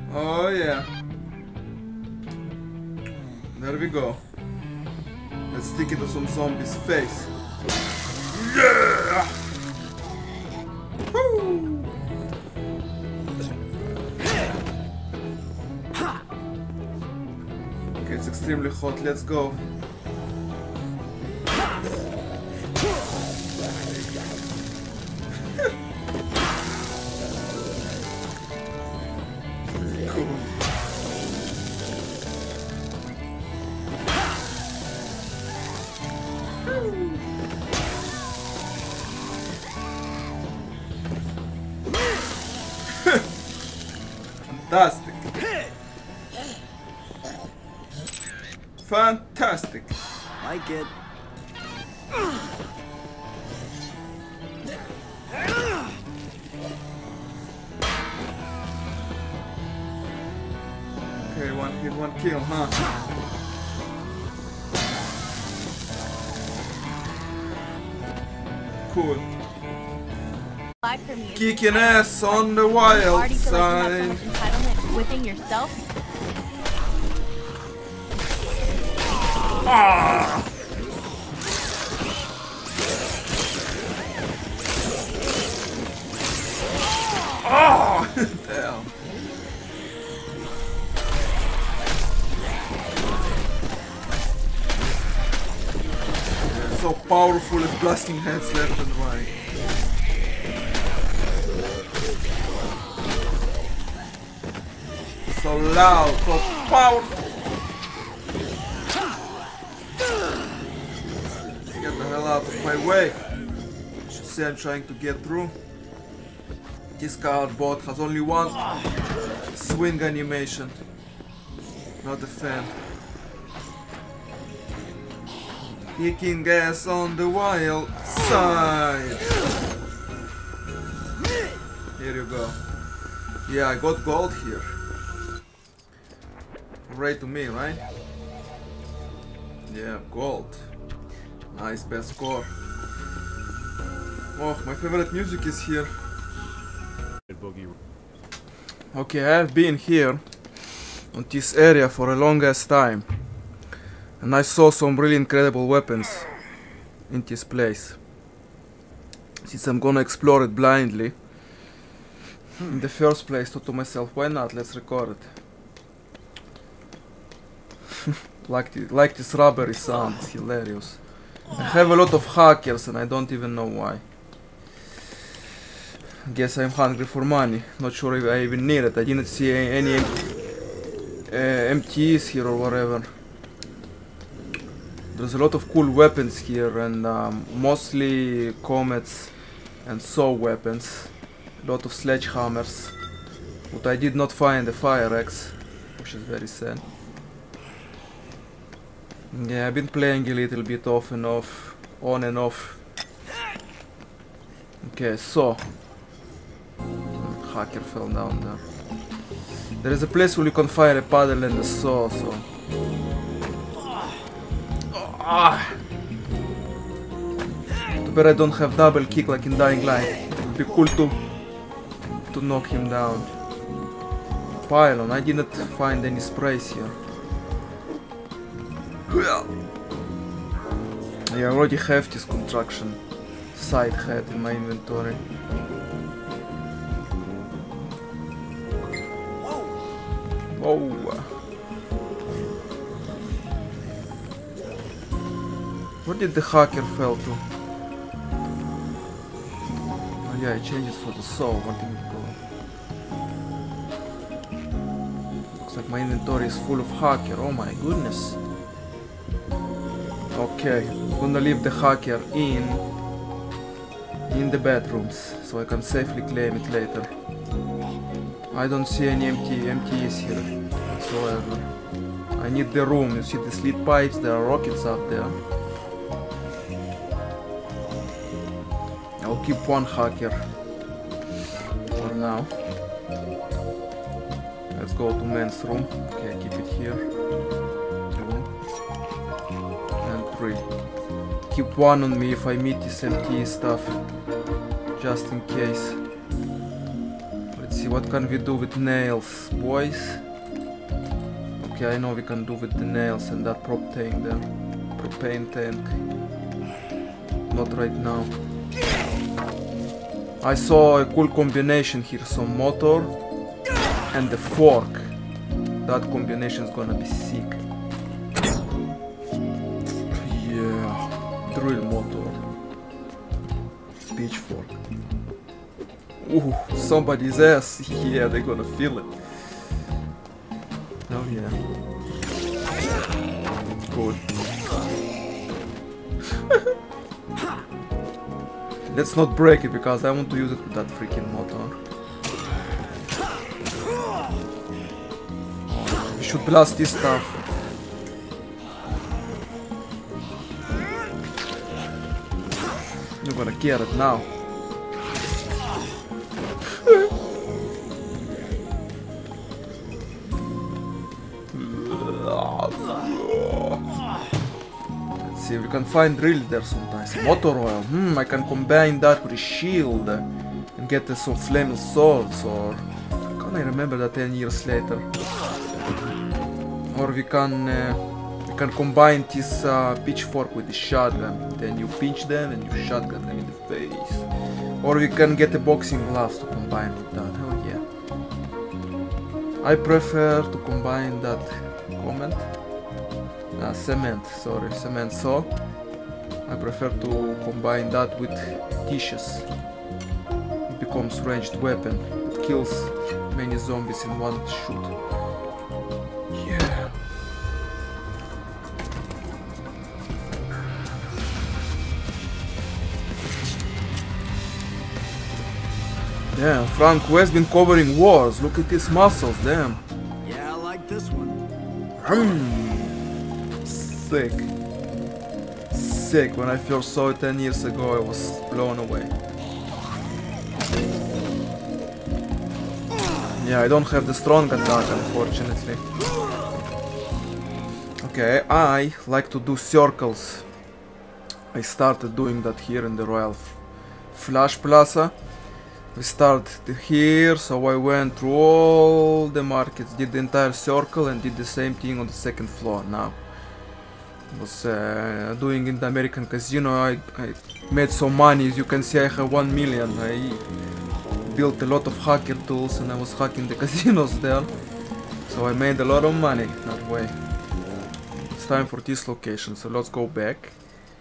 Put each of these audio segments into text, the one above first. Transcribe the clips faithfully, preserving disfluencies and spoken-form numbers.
Oh yeah. There we go. Let's stick it to some zombie's face. Yeah! Woo! Okay, it's extremely hot. Let's go. Fantastic. Fantastic. Like it. Okay, one hit, one kill, huh? Cool. Kicking ass on the wild side. Within yourself. Ah! Oh! Damn. So powerful at blasting heads left and right. So loud, so powerful. Get the hell out of my way. You should say I'm trying to get through. This card bot has only one swing animation. Not a fan. Kicking ass on the wild side. Here you go. Yeah, I got gold here. Right to me, right? Yeah, gold. Nice, best score. Oh, my favorite music is here. Okay, I've been here on this area for a longest time, and I saw some really incredible weapons in this place. Since I'm gonna explore it blindly, in the first place, thought to myself, why not? Let's record it. like, the, like this rubbery sound, it's hilarious. I have a lot of hackers and I don't even know why. Guess I'm hungry for money. Not sure if I even need it. I didn't see any uh, M T Es here or whatever. There's a lot of cool weapons here and um, mostly comets and saw weapons. A lot of sledgehammers. But I did not find a fire axe, which is very sad. Yeah, I've been playing a little bit off and off, on and off. Okay, so hacker fell down there. There is a place where you can fire a paddle and a saw, so ah. Too bad I don't have double kick like in Dying Light. It would be cool to to knock him down. Pylon, I didn't find any sprays here. I already have this construction side head in my inventory. Oh! Where did the hacker fell to? Oh yeah, I changed it for the saw. Where did it go? Looks like my inventory is full of hacker. Oh my goodness. Okay, I'm gonna leave the hacker in in the bedrooms so I can safely claim it later. I don't see any empty M T Es here whatsoever. I need the room. You see the slit pipes, there are rockets up there. I'll keep one hacker for now. Let's go to men's room. Okay, keep it here. Keep one on me if I meet this M T stuff, just in case. Let's see see what can we do with nails, boys. Okay, I know we can do with the nails and that propane there. Propane tank. Not right now. I saw a cool combination here, some motor and the fork. That combination is gonna be sick. Yeah, drill motor. Pitchfork. Ooh, somebody's ass. Yeah, they're gonna feel it. Oh yeah. Cool. Let's not break it because I want to use it with that freaking motor. We should blast this stuff. You're gonna get it now. Let's see if we can find drill there sometimes. Motor oil. Hmm, I can combine that with a shield and get uh, some flaming swords, or can I remember that ten years later? Or we can uh, we can combine this uh, pitchfork with the shotgun. Then you pinch them and you shotgun them in the face. Or we can get the boxing gloves to combine with that. Oh yeah. I prefer to combine that comment. Uh, cement, sorry, cement saw. I prefer to combine that with tissues. It becomes ranged weapon. It kills many zombies in one shoot. Yeah. Damn, Frank West been covering wars. Look at his muscles, damn. Yeah, I like this one. Mm. Sick. Sick. When I first saw it ten years ago, I was blown away. Yeah, I don't have the strong attack, unfortunately. Okay, I like to do circles. I started doing that here in the Royal Flash Plaza. We started here, so I went through all the markets, did the entire circle and did the same thing on the second floor now. I was uh, doing in the American casino. I, I made some money. As you can see, I have one million. I built a lot of hacker tools and I was hacking the casinos there. So I made a lot of money that way. It's time for this location, so let's go back.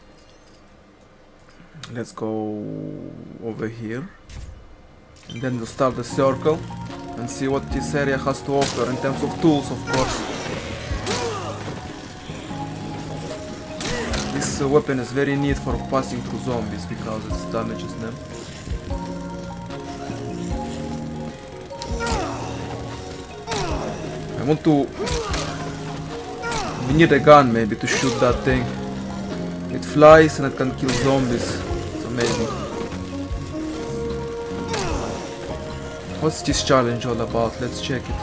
Let's go over here. And then we'll start the circle and see what this area has to offer in terms of tools, of course. This uh, weapon is very neat for passing through zombies because it damages them. I want to... We need a gun maybe to shoot that thing. It flies and it can kill zombies. It's amazing. What's this challenge all about? Let's check it.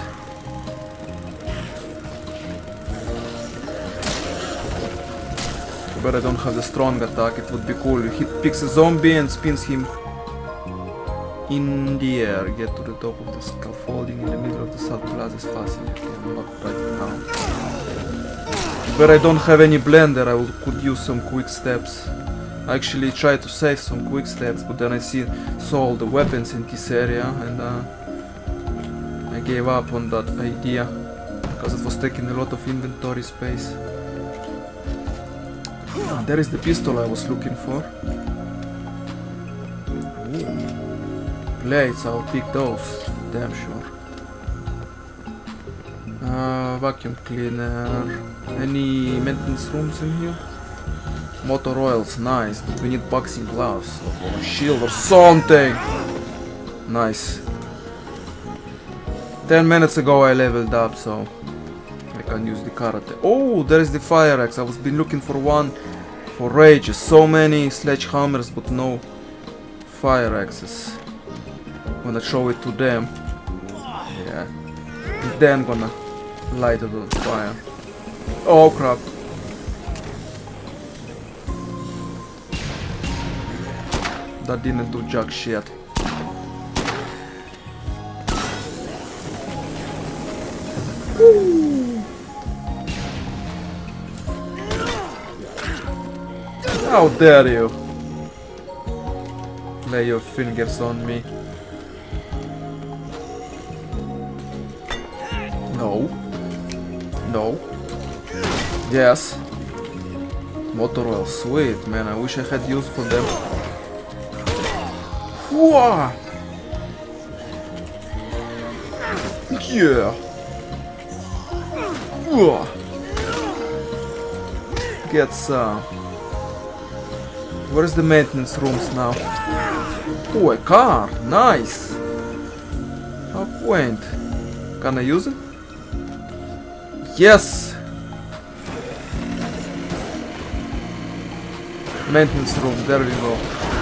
But I don't have the strong attack. It would be cool. He picks a zombie and spins him in the air. Get to the top of the scaffolding in the middle of the South Plaza as fast as you can. Not right now. But I don't have any blender. I would, could use some quick steps. I actually tried to save some quick steps, but then I see saw all the weapons in this area and uh, I gave up on that idea because it was taking a lot of inventory space. Ah, there is the pistol I was looking for. Ooh. Blades, I'll pick those, damn sure. Uh, vacuum cleaner. Any maintenance rooms in here? Motor oils, nice. But we need boxing gloves or a shield or something. Nice. Ten minutes ago I leveled up, so I can use the karate. Oh, there is the fire axe. I was been looking for one for ages. So many sledgehammers, but no fire axes. I'm gonna show it to them. Yeah. And then gonna light it on fire. Oh crap. That didn't do jack shit. How dare you lay your fingers on me? No. No. Yes. Motor oil, sweet man, I wish I had use for them. Whoa! Yeah. Whoa. Get some. Where's the maintenance rooms now? Oh, a car! Nice! How quaint. Can I use it? Yes! Maintenance room, there we go.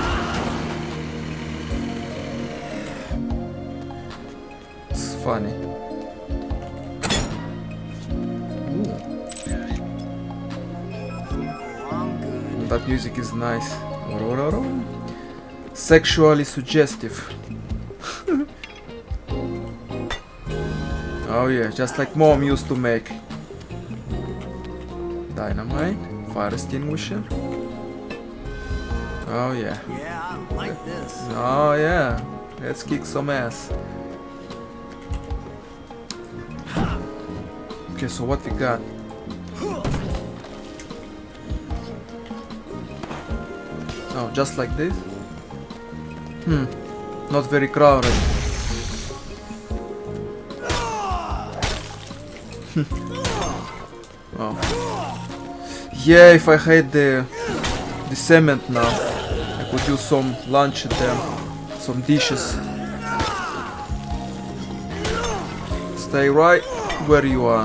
It's funny. Ooh. That music is nice. Sexually suggestive. Oh yeah, just like mom used to make. Dynamite, fire extinguisher. Oh yeah. Yeah, I like this. Oh yeah. Let's kick some ass. Okay, so what we got? Oh, just like this? Hmm. Not very crowded. Oh. Yeah, if I had the the cement now, I could do some lunch at them, some dishes. Stay right where you are.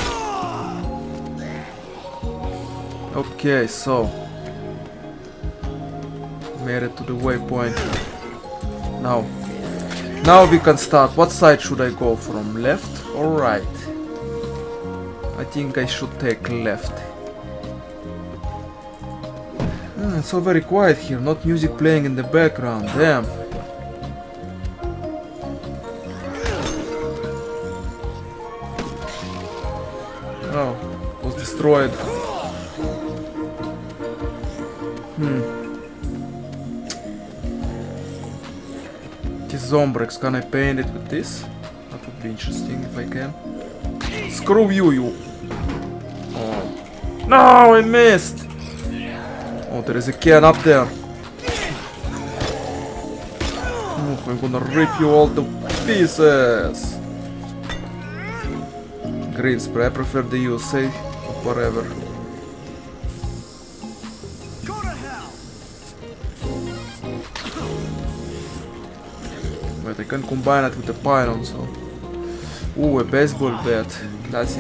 Okay, so made it to the waypoint. Now, now we can start. What side should I go from? Left or right? I think I should take left. Ah, it's so very quiet here, not music playing in the background, damn. Oh, was destroyed. Hmm. This Zombrex, can I paint it with this? That would be interesting if I can. Screw you, you. Oh. No, I missed. Oh, there is a can up there. Oh, I'm gonna rip you all to pieces. Green spray, I prefer the U S A, whatever. Go to hell. Wait, I can combine it with the pylon, so. Ooh, a baseball bat. Classy.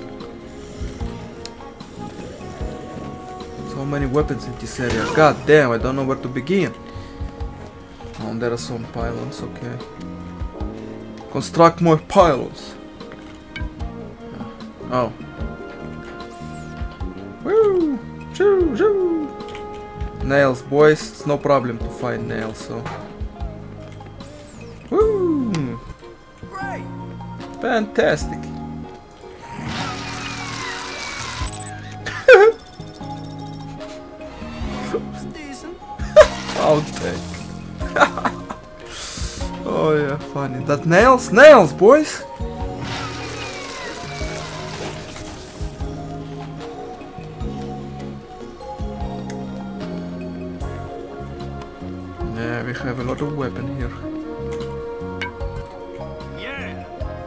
So many weapons in this area. God damn, I don't know where to begin. Oh, there are some pylons, okay. Construct more pylons. Oh. Woo! Choo, choo. Nails, boys. It's no problem to find nails, so. Woo! Great. Fantastic. It's decent. Outtake. Oh yeah, funny. That nails, nails, boys. Yeah, we have a lot of weapon here. Yeah.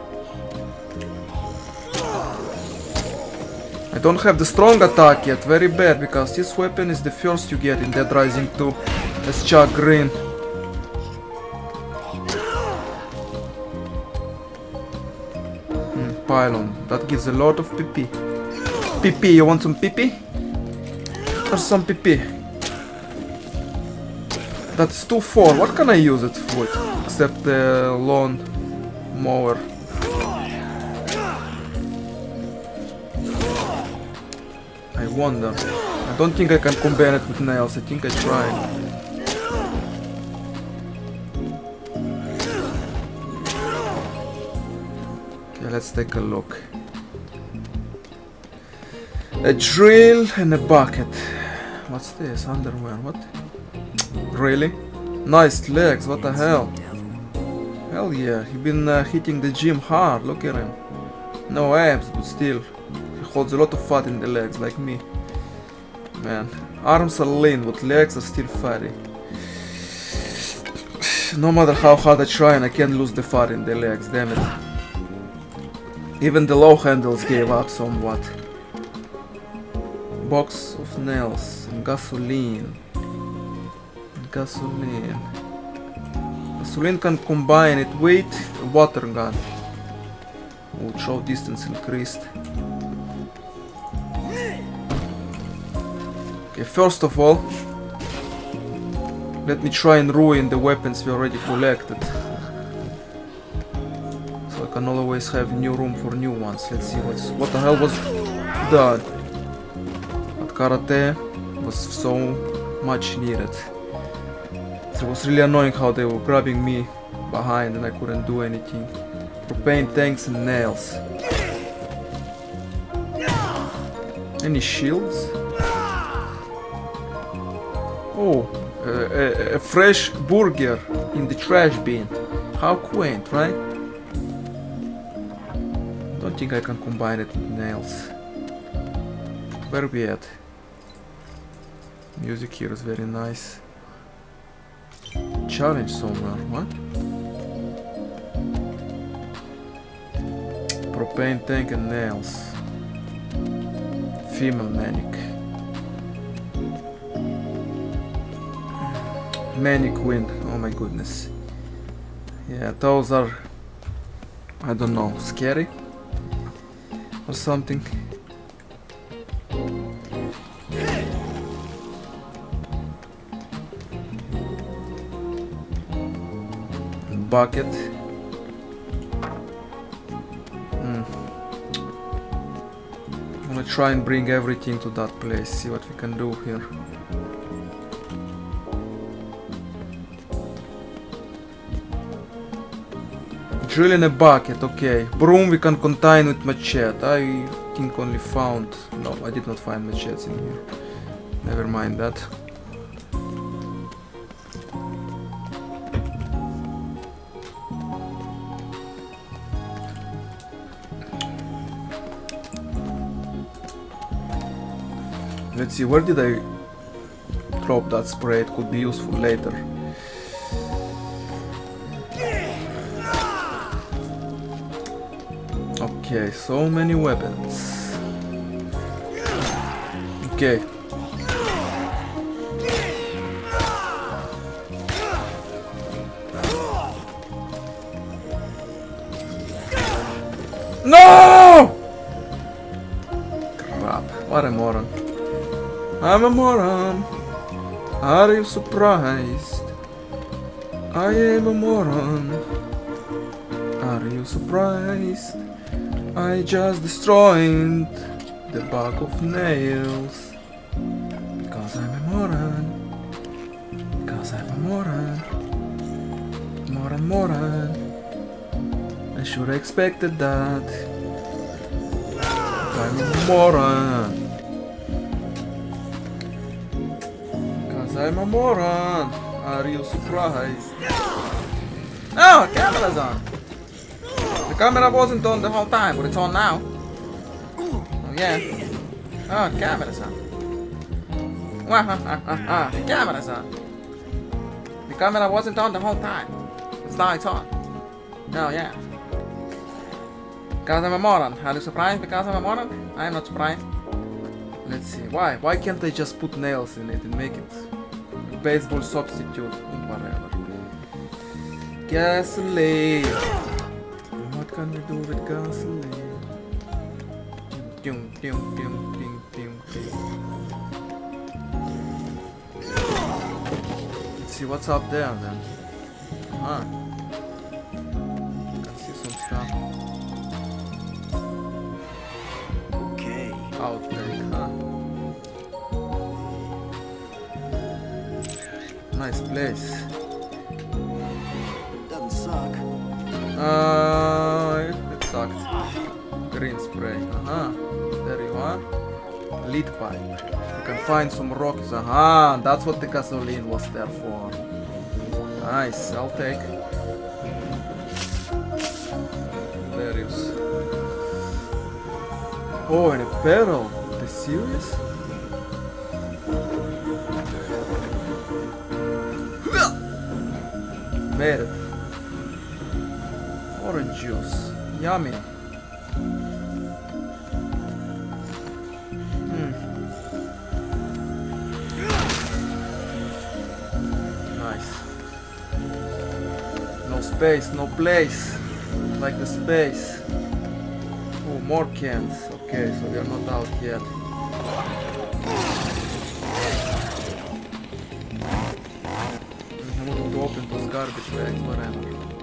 I don't have the strong attack yet, very bad, because this weapon is the first you get in Dead Rising two. As Chuck Green. Mm, pylon, that gives a lot of P P. P P, you want some P P? Or some P P? That's two four, what can I use it with? Except the lawn mower. I wonder. I don't think I can combine it with nails, I think I tried. Okay, let's take a look. A drill and a bucket. What's this? Underwear, what? Really? Nice legs, what the hell? Hell yeah, he been uh, hitting the gym hard, look at him. No abs, but still. He holds a lot of fat in the legs, like me. Man, arms are lean, but legs are still fatty. No matter how hard I try, and I can't lose the fat in the legs, damn it. Even the low handles gave up somewhat. Box of nails, and gasoline. And gasoline. Gasoline can combine it with a water gun. Oh, throw distance increased. Okay, first of all, let me try and ruin the weapons we already collected. So I can always have new room for new ones. Let's see what's... What the hell was that? But karate was so much needed. It was really annoying how they were grabbing me behind and I couldn't do anything. Propane tanks and nails. Any shields? Oh, uh, a, a fresh burger in the trash bin. How quaint, right? Don't think I can combine it with nails. Where are we at? Music here is very nice. Challenge somewhere, what? Propane tank and nails. Female manic. Mannequin, oh my goodness. Yeah, those are, I don't know, scary or something. Bucket. Mm. I'm gonna try and bring everything to that place, see what we can do here. Drill in a bucket, okay. Broom we can contain with machete. I think only found... No, I did not find machetes in here. Never mind that. Let's see, where did I drop that spray? It could be useful later. Okay, so many weapons. Okay. No! Crap, what a moron. I'm a moron. Are you surprised? I am a moron. Are you surprised? I just destroyed the bag of nails. Because I'm a moron. Because I'm a moron. Moron, moron. I should have expected that. I'm a moron. Because I'm a moron. Are you surprised? Oh, camera's on. The camera wasn't on the whole time, but it's on now. Oh yeah. Oh, the camera's on. The camera's on. The camera wasn't on the whole time. It's now it's on. Oh yeah. Because I'm a moron. Are you surprised because I'm a moron? I'm not surprised. Let's see. Why? Why can't they just put nails in it and make it a baseball substitute? Whatever. Gasoline. What can we do with gasoline? Ding, ding, ding, ding, ding, ding. Let's see what's up there then. Ah. Can see some stuff. Okay. Outbreak, huh? Nice place. Doesn't suck. Uh, it, it sucked. Green spray. Uh-huh. There you are. Lead pipe. You can find some rocks. Aha, that's what the gasoline was there for. Nice, I'll take. Hilarious. Oh, and a barrel. Are you serious? Made it. Orange juice. Yummy. Hmm. Nice. No space, no place. Like the space. Oh, more cans. Okay, so we are not out yet. I want to open those garbage bags, whatever.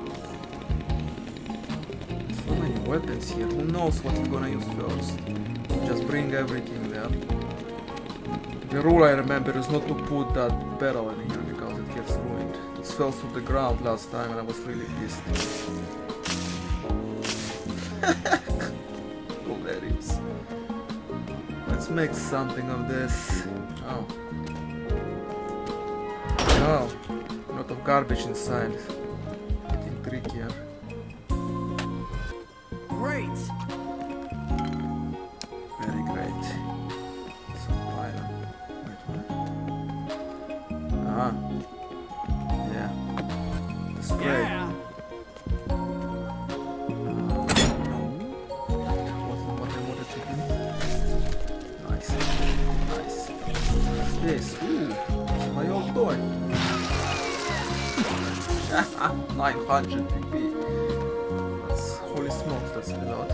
So many weapons here. Who knows what we're gonna use first? Just bring everything there. The rule I remember is not to put that barrel in here because it gets ruined. It fell to the ground last time and I was really pissed. Hilarious. Let's make something of this. Oh. Oh. A lot of garbage inside. Getting trickier. Great. Very great. Some pile. Wait, what? Ah. Yeah. The spray. Yeah. This, ooh, it's my old toy. nine hundred P P. That's holy smokes, that's a lot.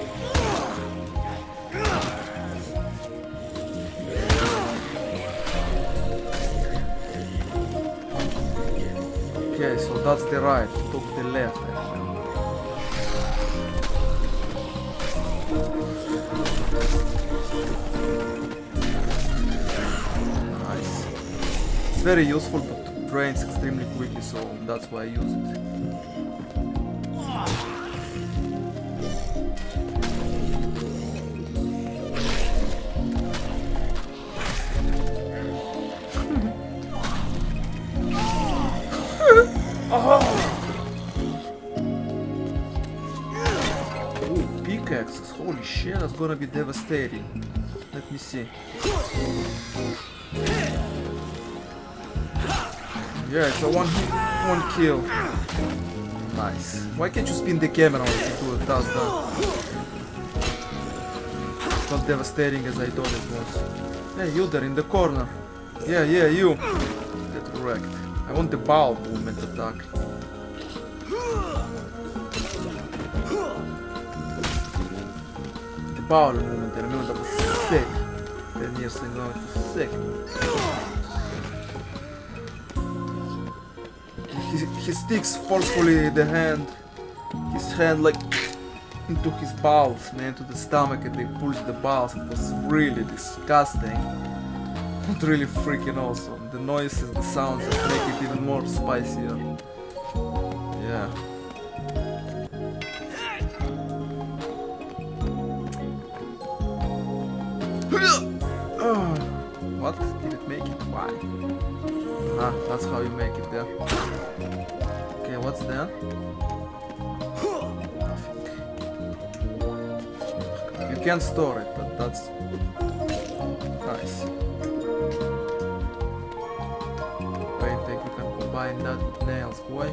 Okay, so that's the right, took the left. It's very useful, but drains extremely quickly, so that's why I use it. Oh, pickaxes! Holy shit, that's gonna be devastating. Let me see. Yeah, it's a one one kill. Nice. Why can't you spin the camera when you do it? Does that? It's not devastating as I thought it was. Hey, you there in the corner. Yeah, yeah, you. Get wrecked. I want the bowel movement attack. The bowel movement, I remember that was sick. Ten years ago, it was sick. He, he sticks forcefully the hand, his hand like into his bowels, man, to the stomach, and they push the bowels. It was really disgusting, but really freaking awesome. The noises, the sounds just make it even more spicier. Yeah. What? Did it make it? Why? Ah, that's how you make it there. Okay, what's there? Nothing. You can store it, but that's nice. Wait, I think you can combine that with nails, boys.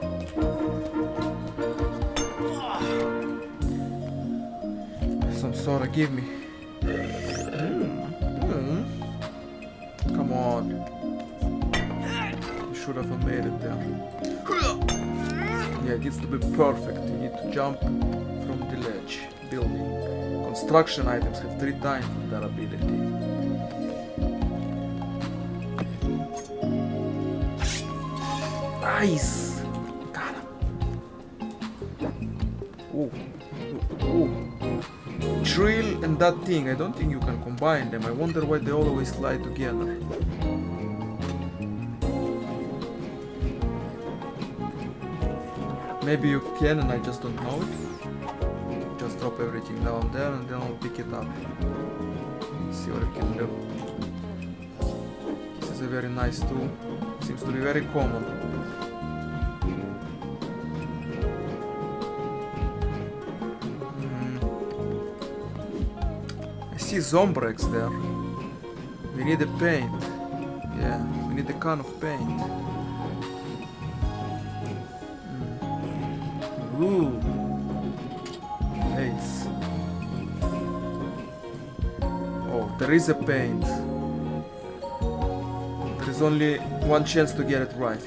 Some sort of give me. Mm. Mm. Come on. Should have made it there. Yeah, it needs to be perfect. You need to jump from the ledge. Building. Construction items have three times that ability. Nice! Got him. Ooh. Ooh. Drill and that thing, I don't think you can combine them. I wonder why they always lie together. Maybe you can and I just don't know it. Just drop everything down there and then I'll pick it up. See what I can do. This is a very nice tool. Seems to be very common. Mm. I see Zombrex there. We need a paint. Yeah, we need a can of paint. Mm. Ooh. Eights. Oh, there is a paint. There is only one chance to get it right.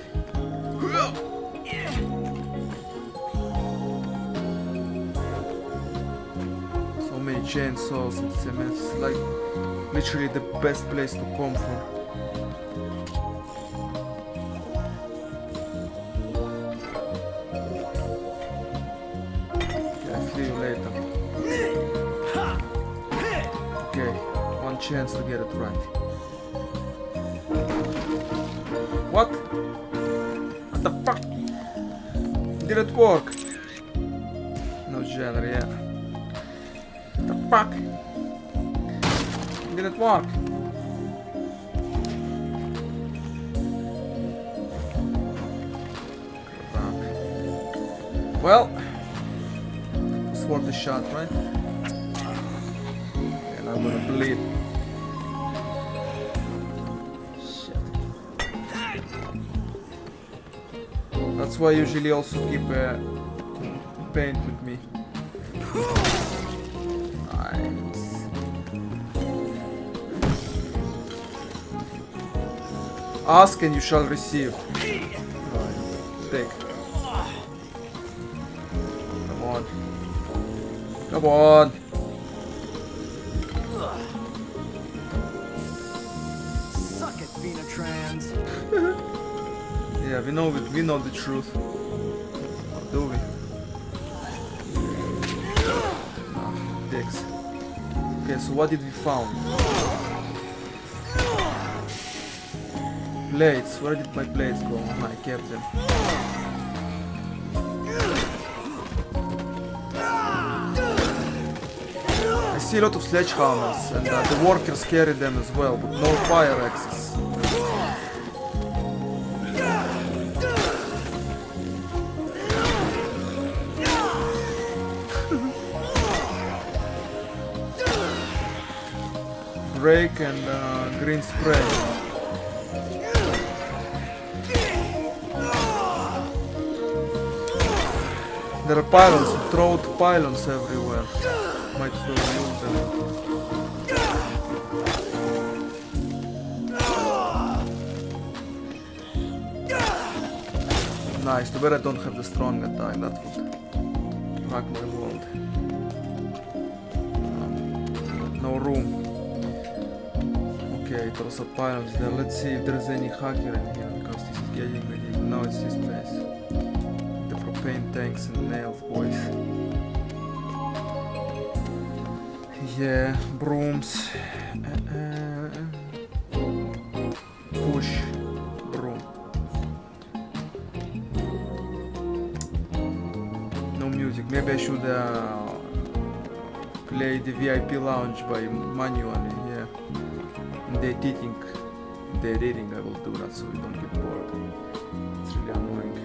So many chainsaws and cement. It's like literally the best place to come from. Okay, I'll see you later. Okay, one chance to get it right. What? What the fuck? Did it work? No genre, yeah. What the fuck? Did it work? Well, it's worth the shot, right? And I'm gonna bleed. That's why I usually also keep a paint with me. Nice. Ask and you shall receive. Right. Take. Come on. Come on. Suck it, Venatrans. Yeah, we know it. We know the truth. Or do we? Ah, dicks. Okay, so what did we found? Blades. Where did my blades go? Oh, I kept them. I see a lot of sledgehammers, and uh, the workers carry them as well, but no fire axes. Rake and uh, green spray. There are pylons, throat pylons everywhere. Might as well use them. Nice, too bad I don't have the strong attack, that would rock my world. Um, no room. Okay, throw some pylons there. Let's see if there's any hacker in here, because this is getting really... No, it's this place. The propane tanks and nails, boys. Yeah, brooms. Uh, uh, push. Broom. No music. Maybe I should uh, play the V I P lounge by manually, yeah. The editing, the editing I will do that so we don't get bored. It's really annoying.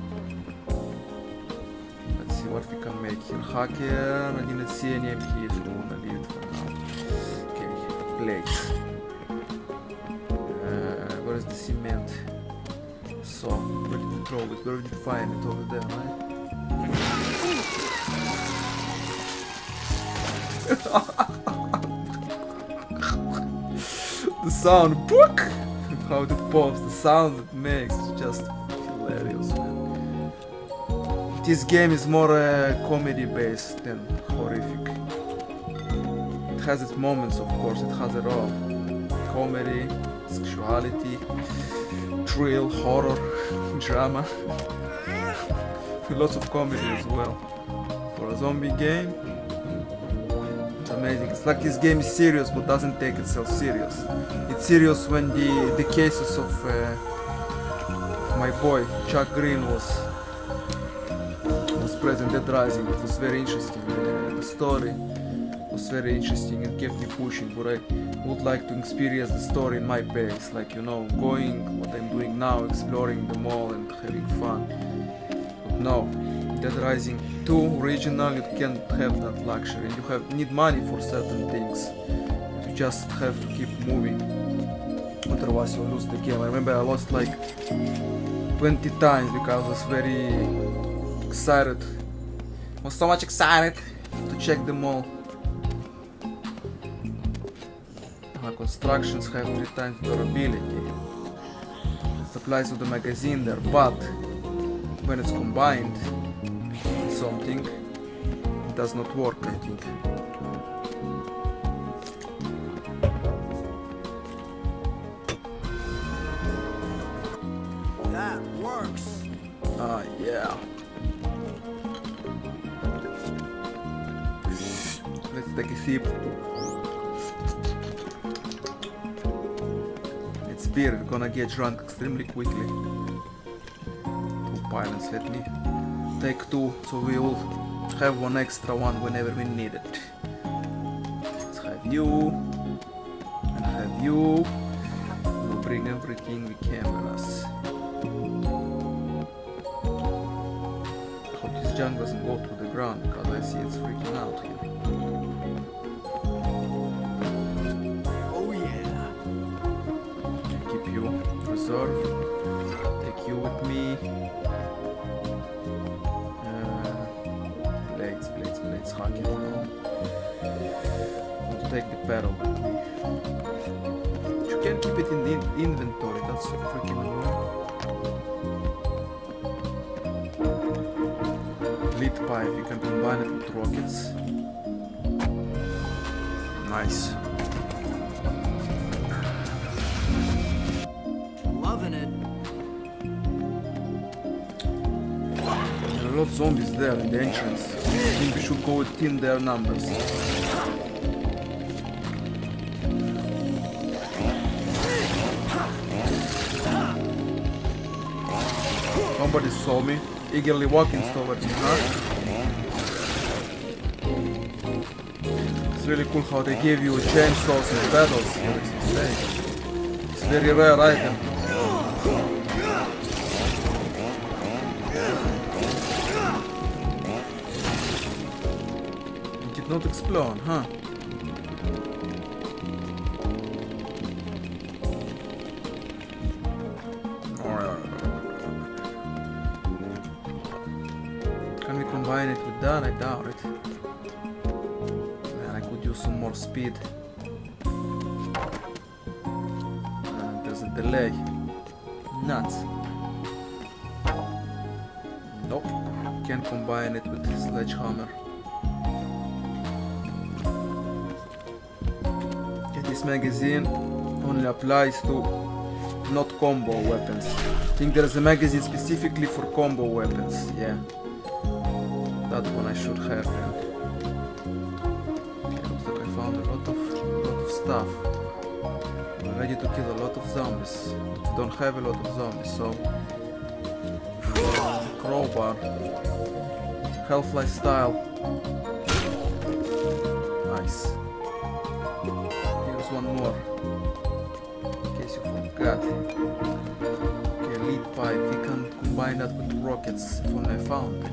Let's see what we can make here. Hacker, I didn't see any M Ps, so I'm gonna leave it for now. Okay, plates. Uh, where is the cement? So, where did we throw it? Where did we find it? Over there, right? The sound, book! How it pops, the sound it makes is just hilarious, man. This game is more uh, comedy based than horrific. It has its moments, of course, it has it all. Comedy, sexuality, thrill, horror, drama. Lots of comedy as well. For a zombie game, amazing. It's like this game is serious but doesn't take itself serious. It's serious when the the cases of uh, my boy Chuck Green was was present. Dead Rising. It was very interesting. Uh, the story was very interesting and kept me pushing, but I would like to experience the story in my pace, like, you know, going what I'm doing now, exploring the mall and having fun. But no, Dead Rising two original, you can't have that luxury, and you have need money for certain things. You just have to keep moving, otherwise you'll lose the game. I remember I lost like twenty times because I was very excited. I was so much excited to check them all. Uh, constructions have three times durability. Supplies of the magazine there, but when it's combined with something, it does not work, I think. That works. Ah, yeah. Let's take a sip. It's beer, we're gonna get drunk extremely quickly. Two pilots, let me take two, so we will have one extra one whenever we need it. Let's have you, and have you. We'll bring everything we can with us. I hope this junk doesn't go to the ground, because I see it's freaking out here. Oh yeah. Keep you reserve. Take you with me. Uh, blades, blades, blades. Hack it now. Take the pedal with me. You can keep it in the in inventory. That's so freaking annoying. Lead pipe. You can combine it with rockets. Nice. Loving it. There are a lot of zombies there in the entrance. I think we should go with thin their numbers. Somebody saw me, eagerly walking towards me, huh? It's really cool how they give you chainsaws and pedals here, it's insane. It's a very rare item. It did not explode, huh? Can we combine it with that? I doubt it. Man, I could use some more speed. Uh, there's a delay. Nuts. Nope. Can't combine it with the sledgehammer. Yeah, this magazine only applies to not combo weapons. I think there's a magazine specifically for combo weapons. Yeah. That one I should have then. Okay, looks like I found a lot of lot of stuff. We're ready to kill a lot of zombies. We don't have a lot of zombies, so crowbar. Half-Life style. Nice. Here's one more. In case you forgot. Okay, lead pipe. We can combine that with rockets if only I found any.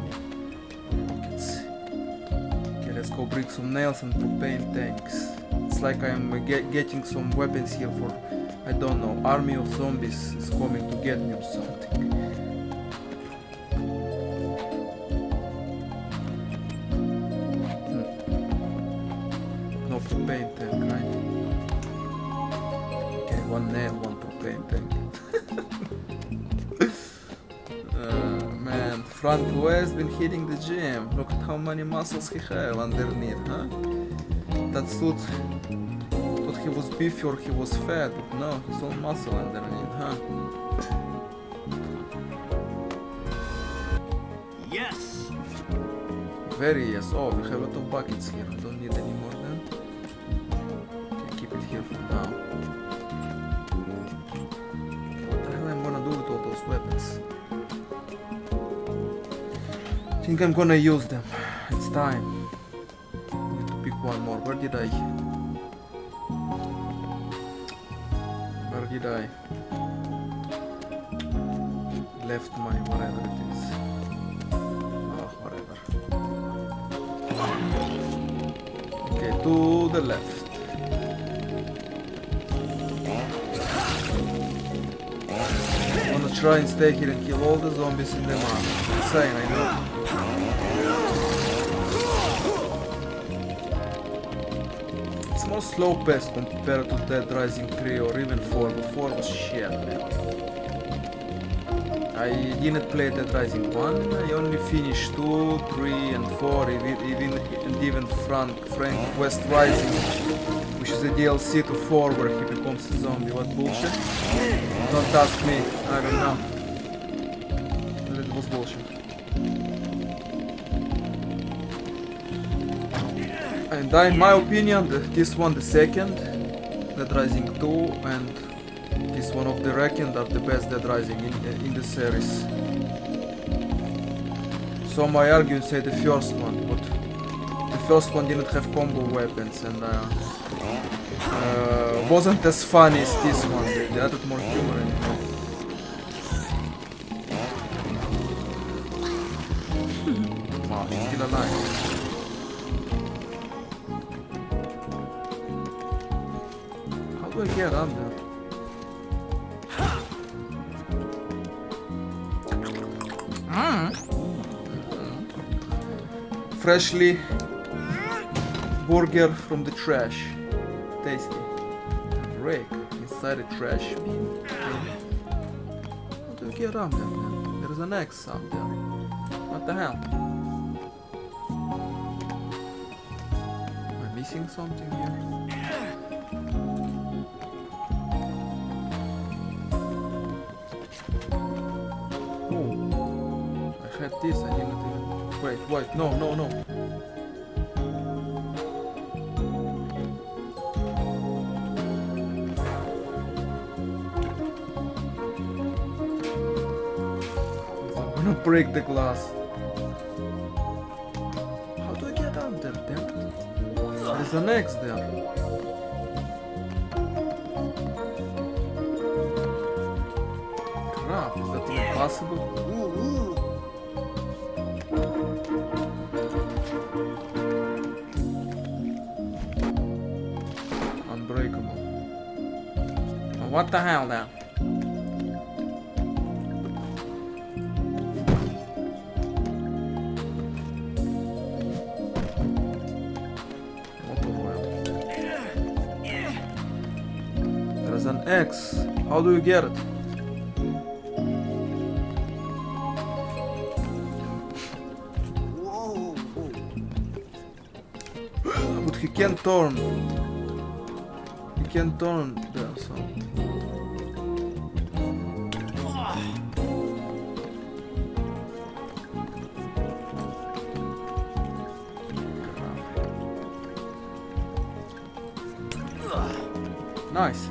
Let's go bring some nails and propane tanks. It's like I'm get getting some weapons here for, I don't know, army of zombies is coming to get me or something. Hmm. No propane tank, right? Okay, one nail, one propane tank. Franco has been hitting the gym. Look at how many muscles he has underneath, huh? That suit thought he was beefy or he was fat, but no, he's all muscle underneath, huh? Yes. Very yes. Oh, we have a lot of buckets here. I don't need any more then. Okay, keep it here for now. What the hell am I gonna do with all those weapons? I think I'm gonna use them. It's time. I need to pick one more. Where did I? Where did I? Left my whatever it is. Oh, whatever. Okay, to the left. I'm gonna try and stay here and kill all the zombies in the map. Insane, I know. It's more slow paced compared to Dead Rising three or even four, but four was shit, man. I didn't play Dead Rising one, I only finished two, three and four, even, even, and even Frank, Frank West Rising, which is a D L C to four where he becomes a zombie. What bullshit? Don't ask me, I don't know. But it was bullshit. And I, in my opinion, the, this one the second, Dead Rising two, and this one of the reckon are the best Dead Rising in, in the series. Some I argue and say the first one, but the first one didn't have combo weapons and uh, uh, wasn't as funny as this one. They, they added more humor in it. Wow, he's still alive. How do I get under? Freshly burger from the trash. Tasty. Rake inside a trash bin. How do you get up there, man? There's an X up there. What the hell? Am I missing something here? Oh. I had this, I didn't even... Wait, wait, no, no, no. I'm gonna break the glass. How do I get out there, damn it? There's an X there. Crap, is that even possible? Unbreakable. Oh, what the hell now? There's an X. How do you get it? But he can't turn. He can't turn there, so. Nice.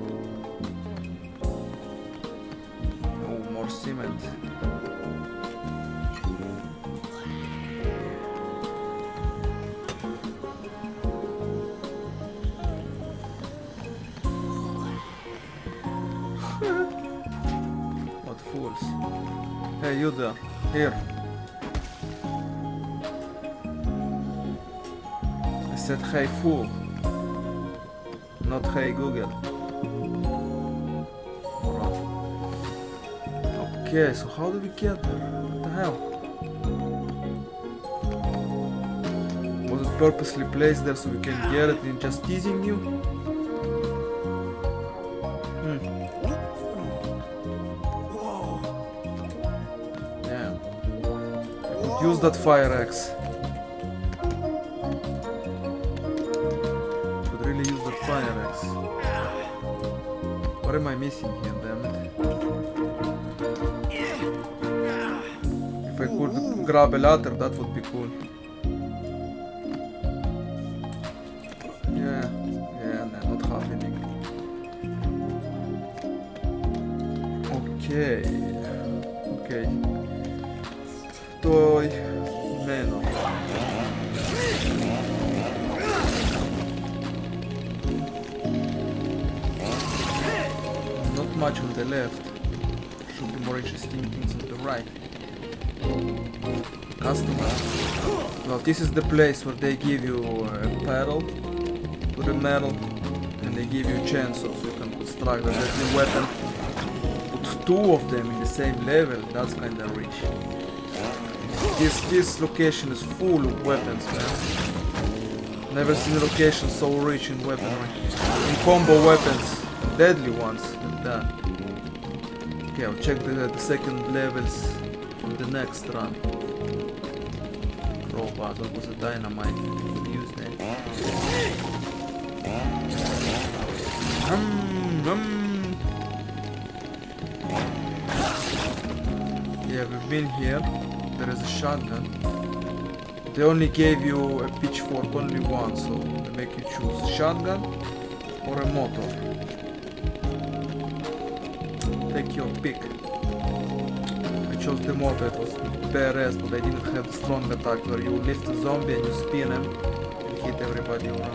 Oh, more cement. What fools. Hey, you there. Here. I said, hey, fool. Not hey, Google. Alright. Okay, so how do we get there? What the hell? Was it purposely placed there so we can get it and just teasing you? Hmm. Damn. I could use that fire axe. Could really use that fire axe. What am I missing here, damn it? If I could grab a ladder, that would be cool. Yeah, yeah, no, not happening. Okay, okay. Toy Venom. much on the left. Should be more interesting things on the right. Customer. Well, this is the place where they give you a pedal to the metal, and they give you a chainsaw so you can construct a deadly weapon. Put two of them in the same level, that's kinda rich. This this location is full of weapons, man. Never seen a location so rich in weaponry. In combo weapons, deadly ones like that. Okay, I'll check the, the second levels in the next run. Crowbar, that was a dynamite. Use that. Um, um. Yeah, we've been here. There is a shotgun. They only gave you a pitchfork, only one, so they make you choose a shotgun or a motor. Take your pick. I chose the motor, it was badass, but I didn't have the strong attack where you lift a zombie and you spin him and hit everybody around.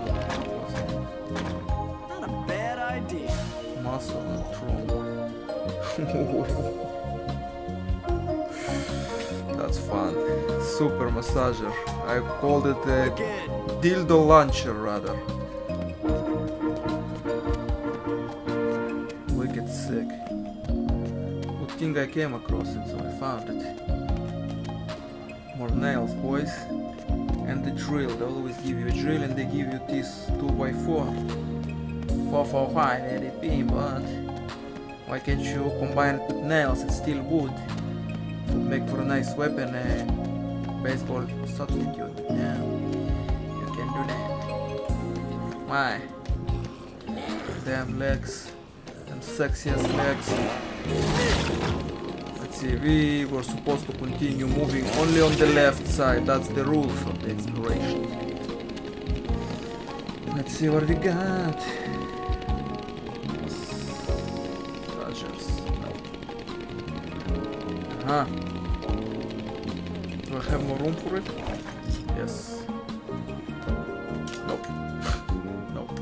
Not a bad idea. Muscle control. That's fun. Super massager. I called it a dildo launcher rather. Wicked sick. Good thing I came across it, so I found it. More nails, boys. And the drill. They always give you a drill and they give you this two by four. four four five L E P, but why can't you combine it with nails? It's still wood. Would make for a nice weapon, a baseball substitute. Yeah, you can do that. Why? Damn legs, them sexiest legs. Let's see, we were supposed to continue moving only on the left side. That's the rules of the exploration. Let's see what we got. Huh. Do I have more room for it? Yes. Nope. Nope.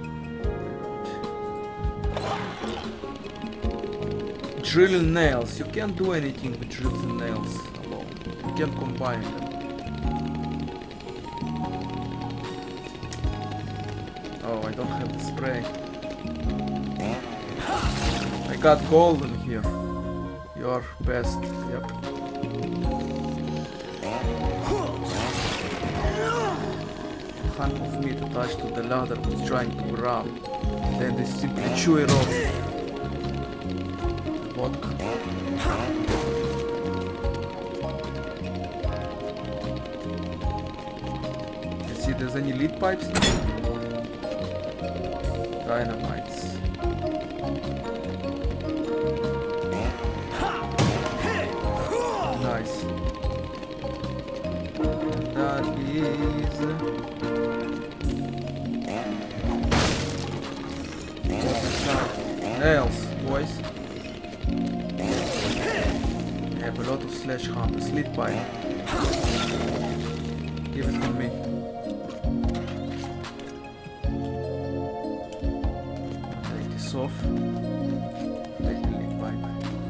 Drill and nails. You can't do anything with drills and nails alone. You can't combine them. Oh, I don't have the spray. I got gold in here. Your best, yep. Hunk of meat attached to the ladder was trying to grab. Then they simply chew it off. Vodka. You see there's any lead pipes here? Dynamites. Nice. That is nails, boys. I have a lot of sledgehammer, slit pipe. Give it to me. Take this off. Take the lead pipe.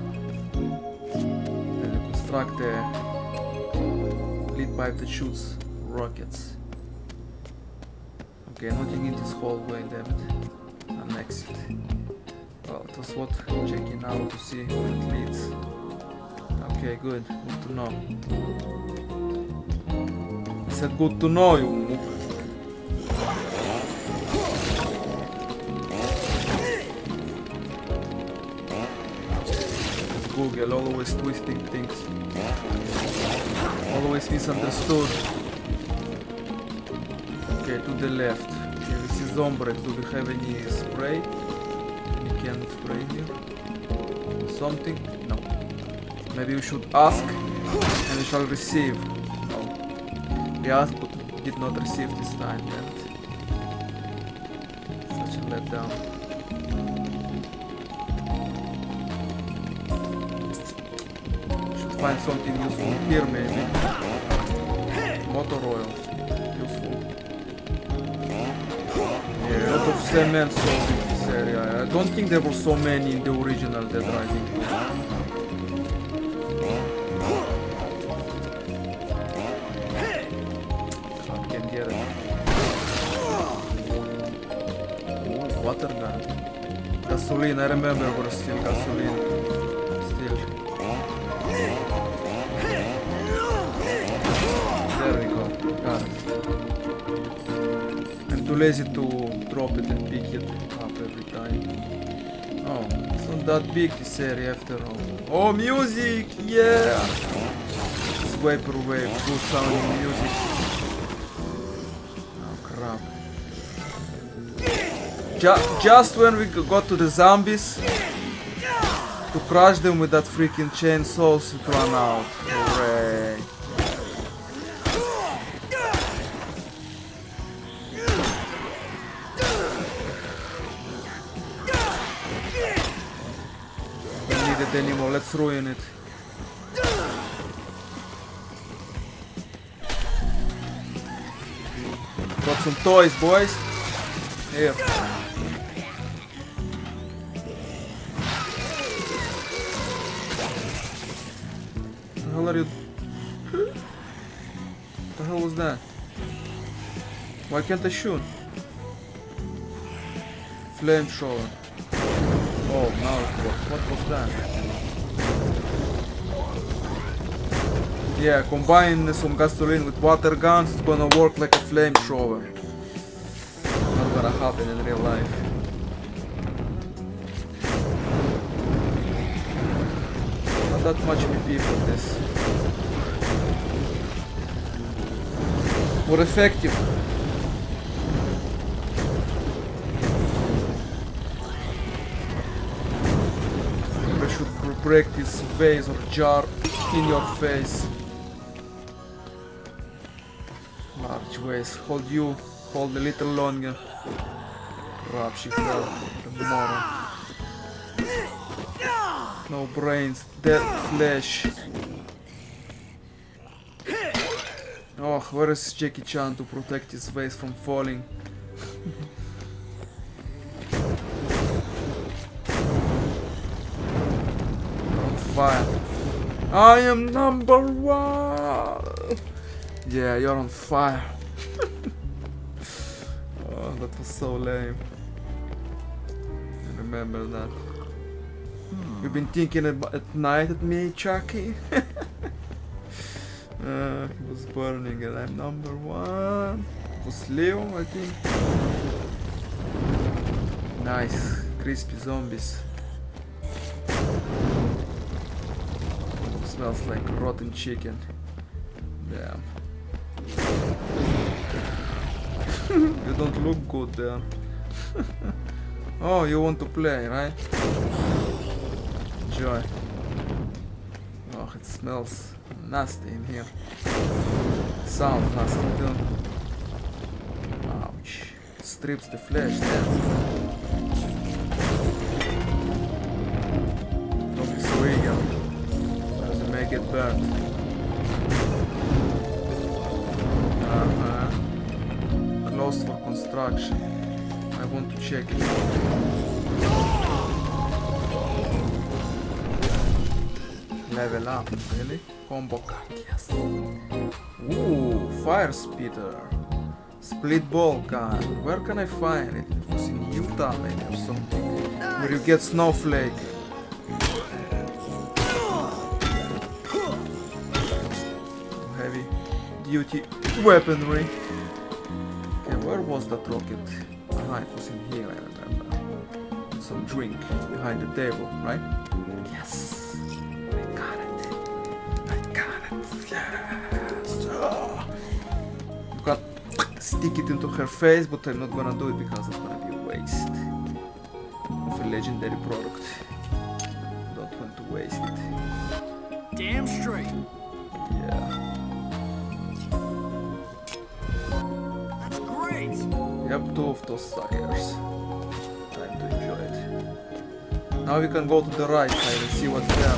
Construct a lead pipe that shoots rockets. Okay, nothing in this hallway, damn it. An exit. Well, it was worth checking out to see where it leads. Okay, good. Good to know. I said good to know, you move. Google, always twisting things. Always misunderstood. Okay, to the left. Okay, this is Zombrex. Do we have any spray? Any can of spray here? Something? No. Maybe we should ask and we shall receive. No. We asked but did not receive this time, damn it. Such a letdown. Find something useful here, maybe. Motor oil. Useful. Yeah, a lot of cement sold in this area. I I don't think there were so many in the original Dead Rising two. I can get it. Ooh, water gun. Gasoline, I remember there was still gasoline. Still. There we go. Got it. I'm too lazy to drop it and pick it up every time. Oh, it's not that big this area after all. Oh, music! Yeah! It's vaporwave, good sounding music. Oh crap. Ju just when we got to the zombies, to crush them with that freaking chainsaws, it ran out. Hooray! Don't need it anymore, let's ruin it. Got some toys, boys. Here. What the hell are you? What the hell was that? Why can't I shoot? Flamethrower. Oh, now it works. What was that? Yeah, combine some gasoline with water guns, it's gonna work like a flamethrower. Not gonna happen in real life. Not that much P P for this. More effective. I should break this vase or jar in your face. Large vase. Hold you. Hold a little longer. Crap, she fell. The moron. No brains. Dead flesh. Oh, where is Jackie Chan to protect his vase from falling? On fire. I am number one! Yeah, you're on fire. Oh, that was so lame. I remember that. You've been thinking about at night at me, Chucky? Uh, he was burning and I'm number one. It was Leo, I think. Nice, crispy zombies. Smells like rotten chicken. Damn. You don't look good there. Oh, you want to play, right? Enjoy. Oh, it smells nasty in here. Sounds nasty too. Ouch. Strips the flesh there. Don't be so eager. Because you may get burned. Uh-huh. Closed for construction. I want to check it. Level up, really? Combo card, yes. Ooh, fire speeder. Split ball gun. Where can I find it? It was in Utah maybe or something. Where you get snowflake. Heavy duty weaponry. Okay, where was that rocket? Ah, it was in here, I remember. Some drink behind the table, right? Yes. Yes. Oh. You can stick it into her face, but I'm not gonna do it because it's gonna be a waste of a legendary product. Don't want to waste it. Damn straight. Yeah. That's great. Yep, two of those suckers. Time to enjoy it. Now we can go to the right side and see what's there.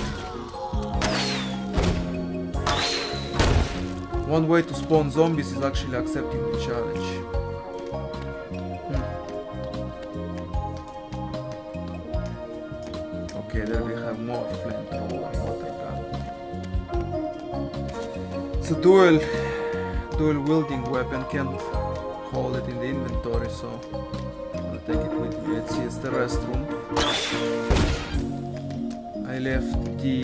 One way to spawn zombies is actually accepting the challenge. Hmm. Okay, there we have more flamethrower and water gun. It's a dual, dual wielding weapon. Can't hold it in the inventory, so I'll take it with me. Let's see, it's the restroom. I left the.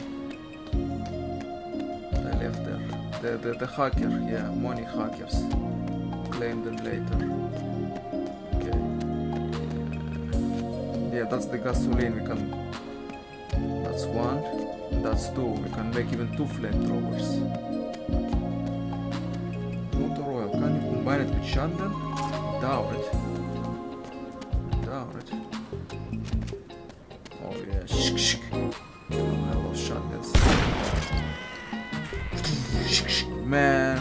I left there. The, the, the hacker, yeah, money hackers. Claim them later. Okay. Yeah, that's the gasoline. We can. That's one. That's two. We can make even two flamethrowers. Motor oil. Can you combine it with shotgun? Doubt it. Doubt it. Oh yeah. Shk shk. I love shotguns. Man,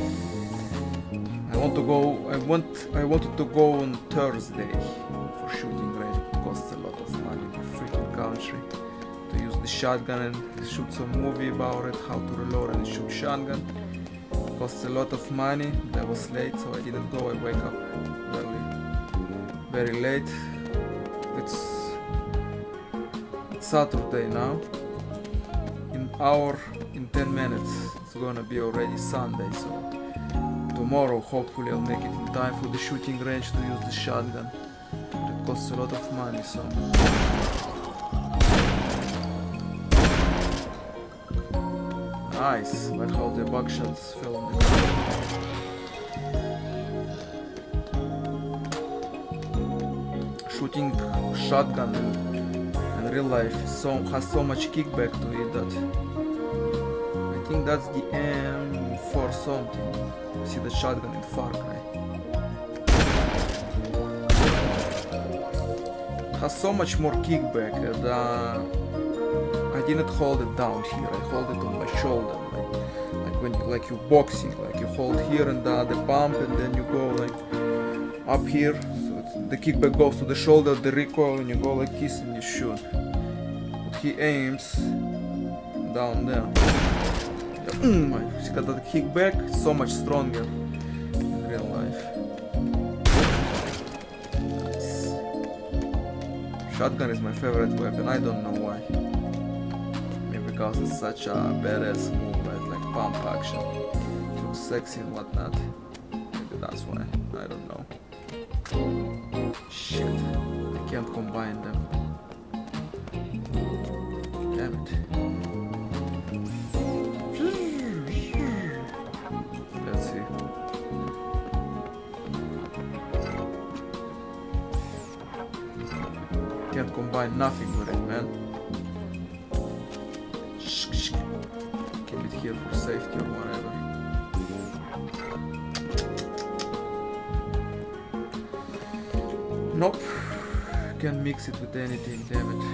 I want to go. I want. I wanted to go on Thursday for shooting range. It costs a lot of money in the freaking country to use the shotgun and shoot some movie about it, how to reload and shoot shotgun. It costs a lot of money. I was late, so I didn't go. I wake up very, very late. It's, it's Saturday now. In hour, in ten minutes. It's gonna be already Sunday, so tomorrow hopefully I'll make it in time for the shooting range to use the shotgun. It costs a lot of money, so nice. Like how the buckshots fell on the ground. Shooting shotgun in, in real life so has so much kickback to it that I think that's the M four something. You see the shotgun in Far Cry. It has so much more kickback and uh, I didn't hold it down here. I hold it on my shoulder, like, like when you, like you boxing, like you hold here and uh, the pump, and then you go like up here. So it's, the kickback goes to the shoulder, the recoil, and you go like this and you shoot. But he aims down there. Mm, he's got that kickback, so much stronger in real life. Nice. Shotgun is my favorite weapon, I don't know why. Maybe because it's such a badass move, right? Like pump action. It looks sexy and whatnot. Maybe that's why, I don't know. Shit, I can't combine them. Damn it. Can't combine nothing with it, man. Keep it here for safety or whatever. Nope. Can't mix it with anything, damn it.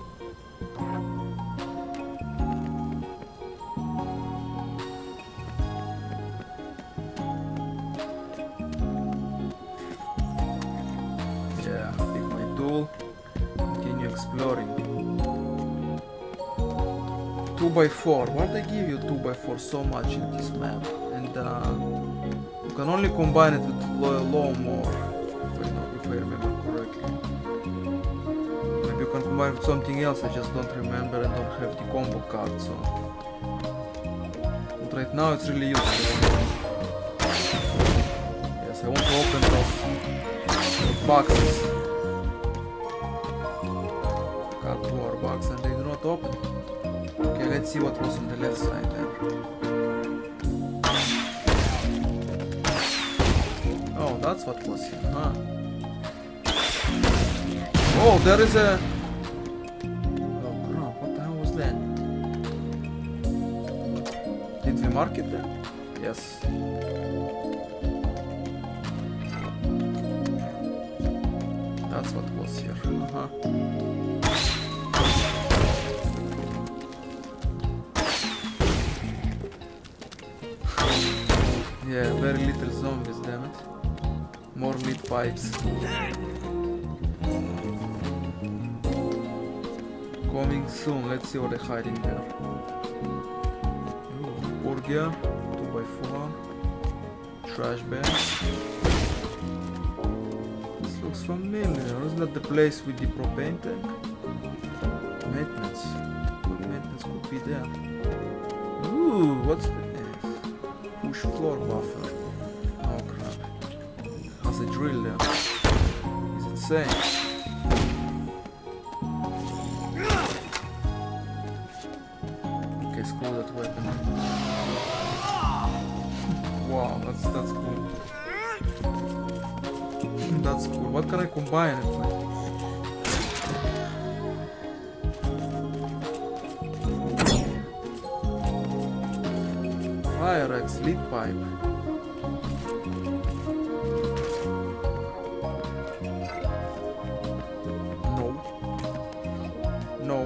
Yeah, pick my tool. Exploring. two by four. Why they give you two by four so much in this map? And uh, you can only combine it with lawnmower, if I, if I remember correctly. Maybe you can combine it with something else, I just don't remember and don't have the combo card, so. But right now it's really useful. Yes, I want to open those boxes. Box and they do not open. Okay, let's see what was on the left side there. Oh, that's what was here, huh? Oh, there is a... Oh crap, what the hell was that? Did we mark it there? Yes. That's what was here, uh-huh. Yeah, very little zombies, damn it. More meat pipes. Coming soon, let's see what they're hiding there. Ooh, Burgia, two by four. Trash bag. This looks familiar, isn't that the place with the propane tank? Maintenance. What maintenance could be there? Ooh, what's this? Push floor buffer. Oh crap. Has a drill there. Is it safe? Okay, screw that weapon. Wow, that's that's cool. That's cool. What can I combine it with? Fire axe, lead pipe. No. No.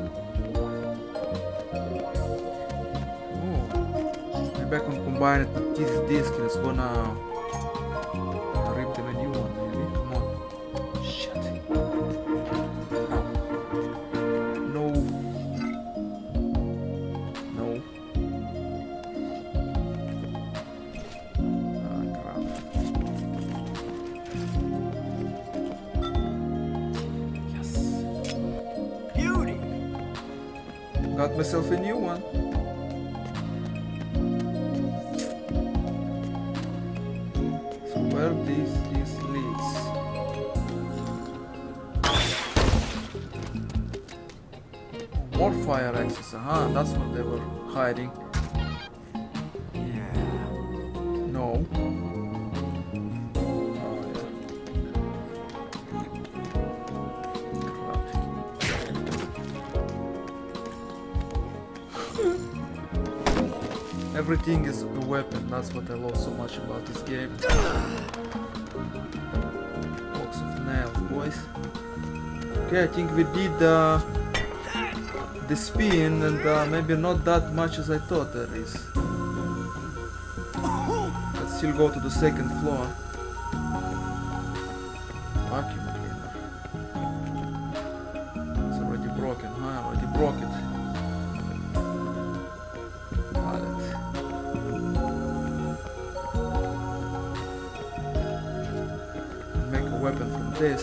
Oh. Maybe I can combine it with this disc and it's gonna rip them a new one, maybe. Come on. Shit. No. No. Ah, crap. Yes. Beauty. Got myself a new one. So where these these leads? More fire axes, uh-huh, that's what they were hiding. Yeah. No. Oh yeah. Crap. Everything is a weapon, that's what I love so much about this game. Box of nails, boys. Okay, I think we did uh, the spin and uh, maybe not that much as I thought there is. Let's still go to the second floor. Vacuum cleaner. It's already broken, huh? I already broke it. Pallet. Make a weapon from this.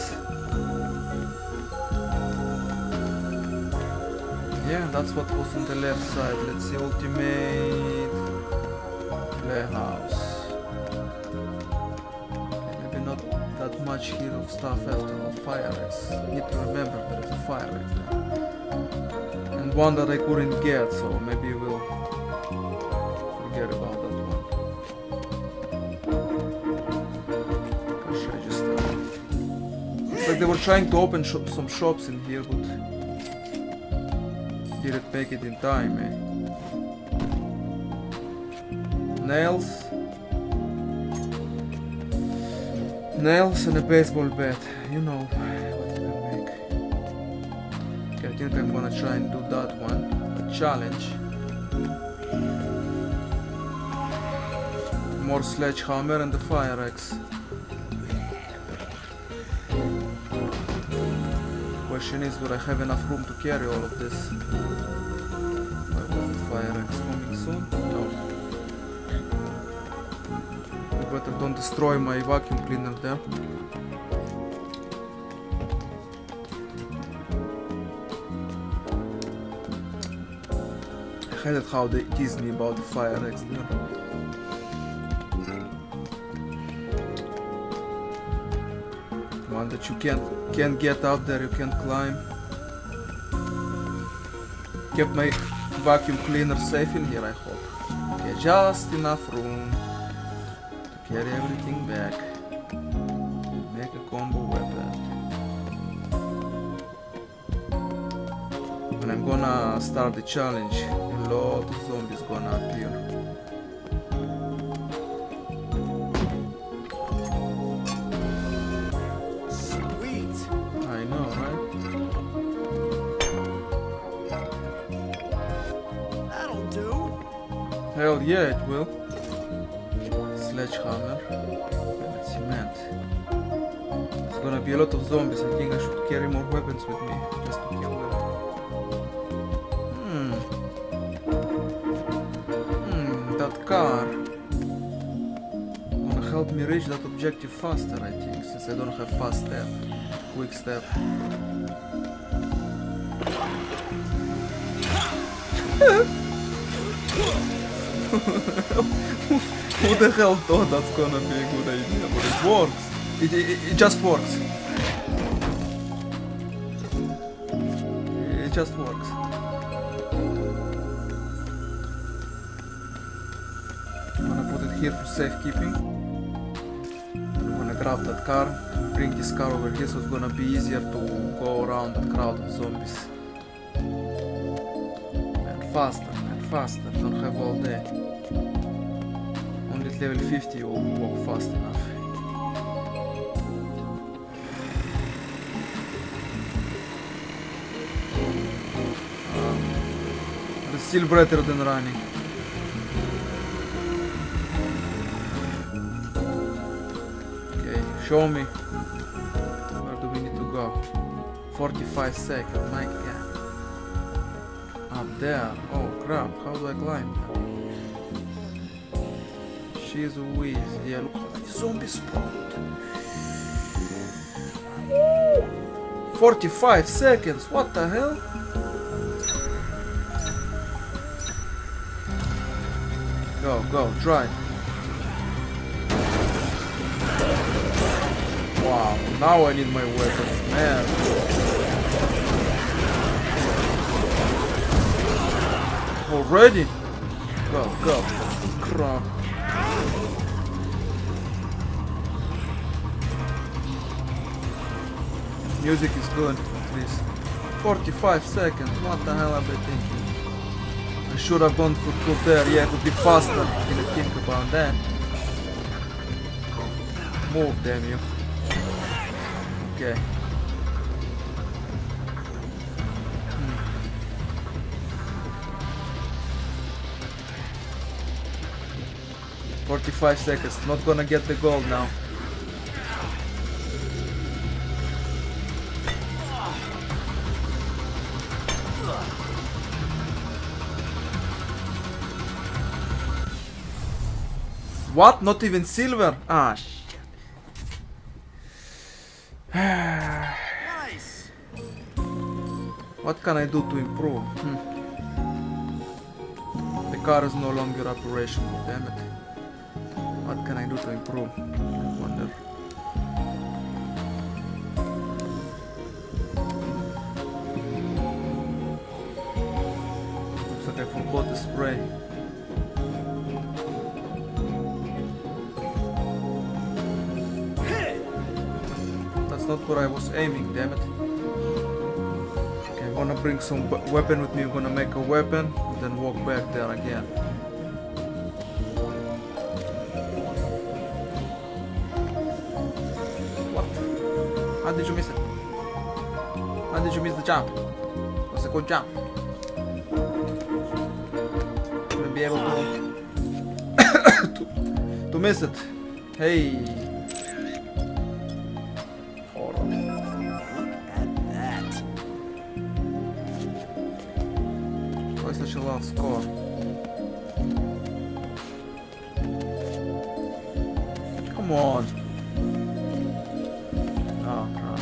Yeah, that's what was on the left side. Let's see, ultimate playhouse. Okay, maybe not that much here of stuff after all. Fire axe. Need to remember there is a fire axe there. And one that I couldn't get, so maybe we'll forget about that one. Gosh, I just uh, it's like they were trying to open shop some shops in here, but didn't make it in time, eh? Nails. Nails and a baseball bat. You know what you can make. Okay, I think I'm gonna try and do that one. A challenge. More sledgehammer and the fire axe. Question is, will I have enough room to carry all of this? Why was the fire axe coming soon? No. I better don't destroy my vacuum cleaner there. I hated how they teased me about the fire axe there. One that you can't can't get up there, you can't climb. Kept my vacuum cleaner safe in here, I hope. Okay, just enough room to carry everything back. Make a combo weapon. When I'm gonna start the challenge, a lot of zombies gonna appear. Hell yeah, it will. Sledgehammer and cement. It's gonna be a lot of zombies. I think I should carry more weapons with me just to kill them. Hmm. Hmm, that car gonna help me reach that objective faster, I think, since I don't have fast step, quick step. Who the hell thought that's gonna be a good idea? But it works. It, it, it just works. It just works. I'm gonna put it here for safekeeping. I'm gonna grab that car, bring this car over here so it's gonna be easier to go around that crowd of zombies. And faster, and faster, don't have all day. Only at level fifty you will walk fast enough. Um, it's still better than running. Show me. Where do we need to go? forty-five seconds, my god. Up there. Oh crap, how do I climb now? She's whiz. Yeah, look how many zombies spawned. forty-five seconds, what the hell? Go, go, try. Wow, now I need my weapons, man. Already? Go, go. Crap. Music is good, at least. forty-five seconds, what the hell am I thinking? I should have gone for through there, yeah, it would be faster. Didn't think about that. Move, damn you. Okay. Hmm. forty-five seconds. Not gonna get the gold now. What? Not even silver? Ah, shit. Nice. What can I do to improve? Hmm. The car is no longer operational, damn it. What can I do to improve? I wonder. Looks like I forgot the spray. Not where I was aiming, damn it. Okay, I'm gonna bring some weapon with me. I'm gonna make a weapon, then walk back there again. What? How did you miss it? How did you miss the jump? It was a good jump. Gonna be able to, to to miss it. Hey. Score. Come on. Oh, crap.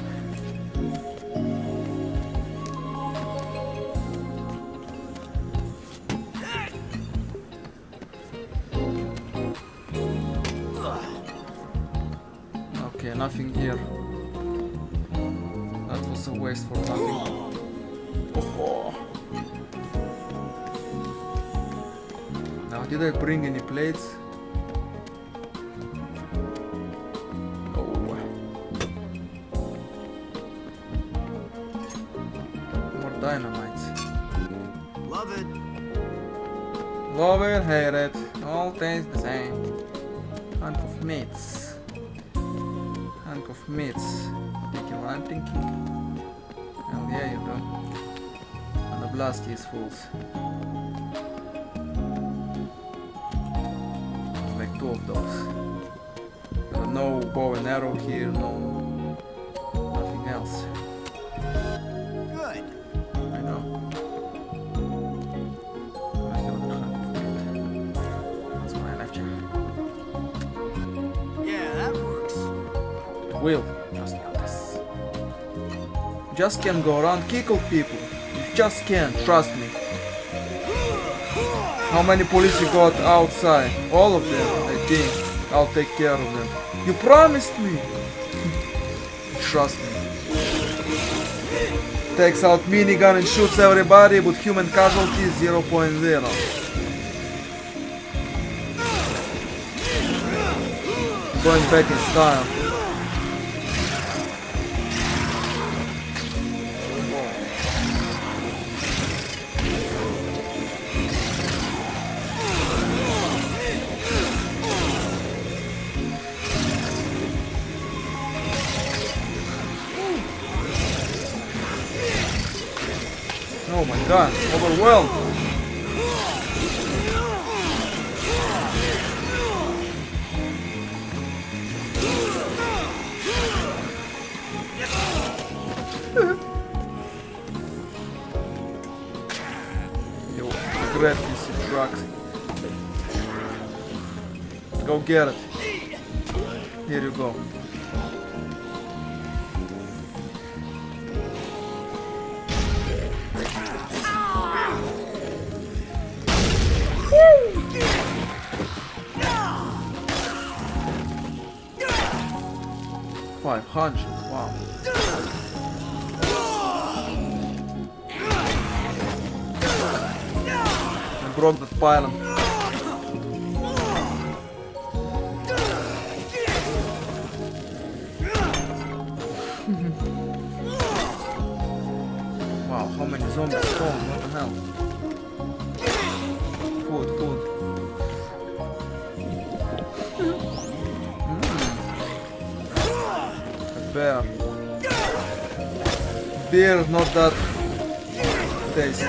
Okay, nothing here. That was a waste for nothing. Oh. Did I bring any plates? Oh. More dynamite. Love it. Love it, hate it. All taste the same. Hunk of meats. Hunk of meats. Thinking what I'm thinking. Hell yeah, you do. And the blast these fools. Of those. There are no bow and arrow here, no nothing else. Good. I know. Where's the other hand of it? That's what I left you. Yeah, that works. It will. Trust me on this. Just can't go around kickle people. You just can't, trust me. How many police you got outside? All of them, I think. I'll take care of them. You promised me! Trust me. Takes out minigun and shoots everybody, but human casualties zero point zero. Going back in style. Oh my god, overwhelmed. Yo, grab these trucks. Go get it. Here you go. Five hundred, wow. I broke that pylon. Wow, how many zombies spawn? What the hell? Food, food. Beer. Beer is not that tasty.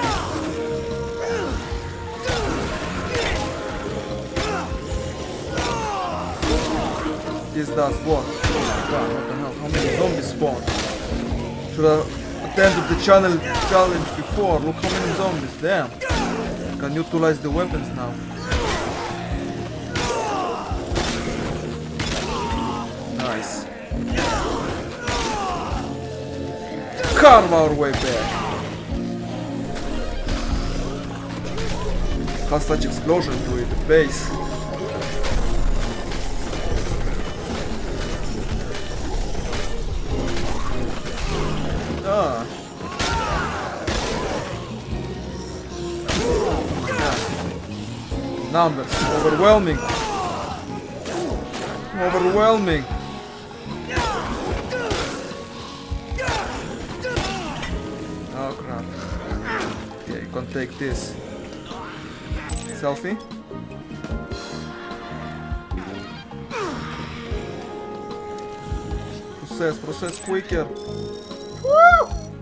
This does what? God, what the hell? How many zombies spawn? Should have attended the channel challenge before. Look how many zombies. Damn. I can utilize the weapons now. Nice. Carve our way back. Has such explosion to it, the base. Ah. Yeah. Numbers, overwhelming. Overwhelming. Oh crap. Yeah, you can take this. Selfie. Process, process quicker. Woo!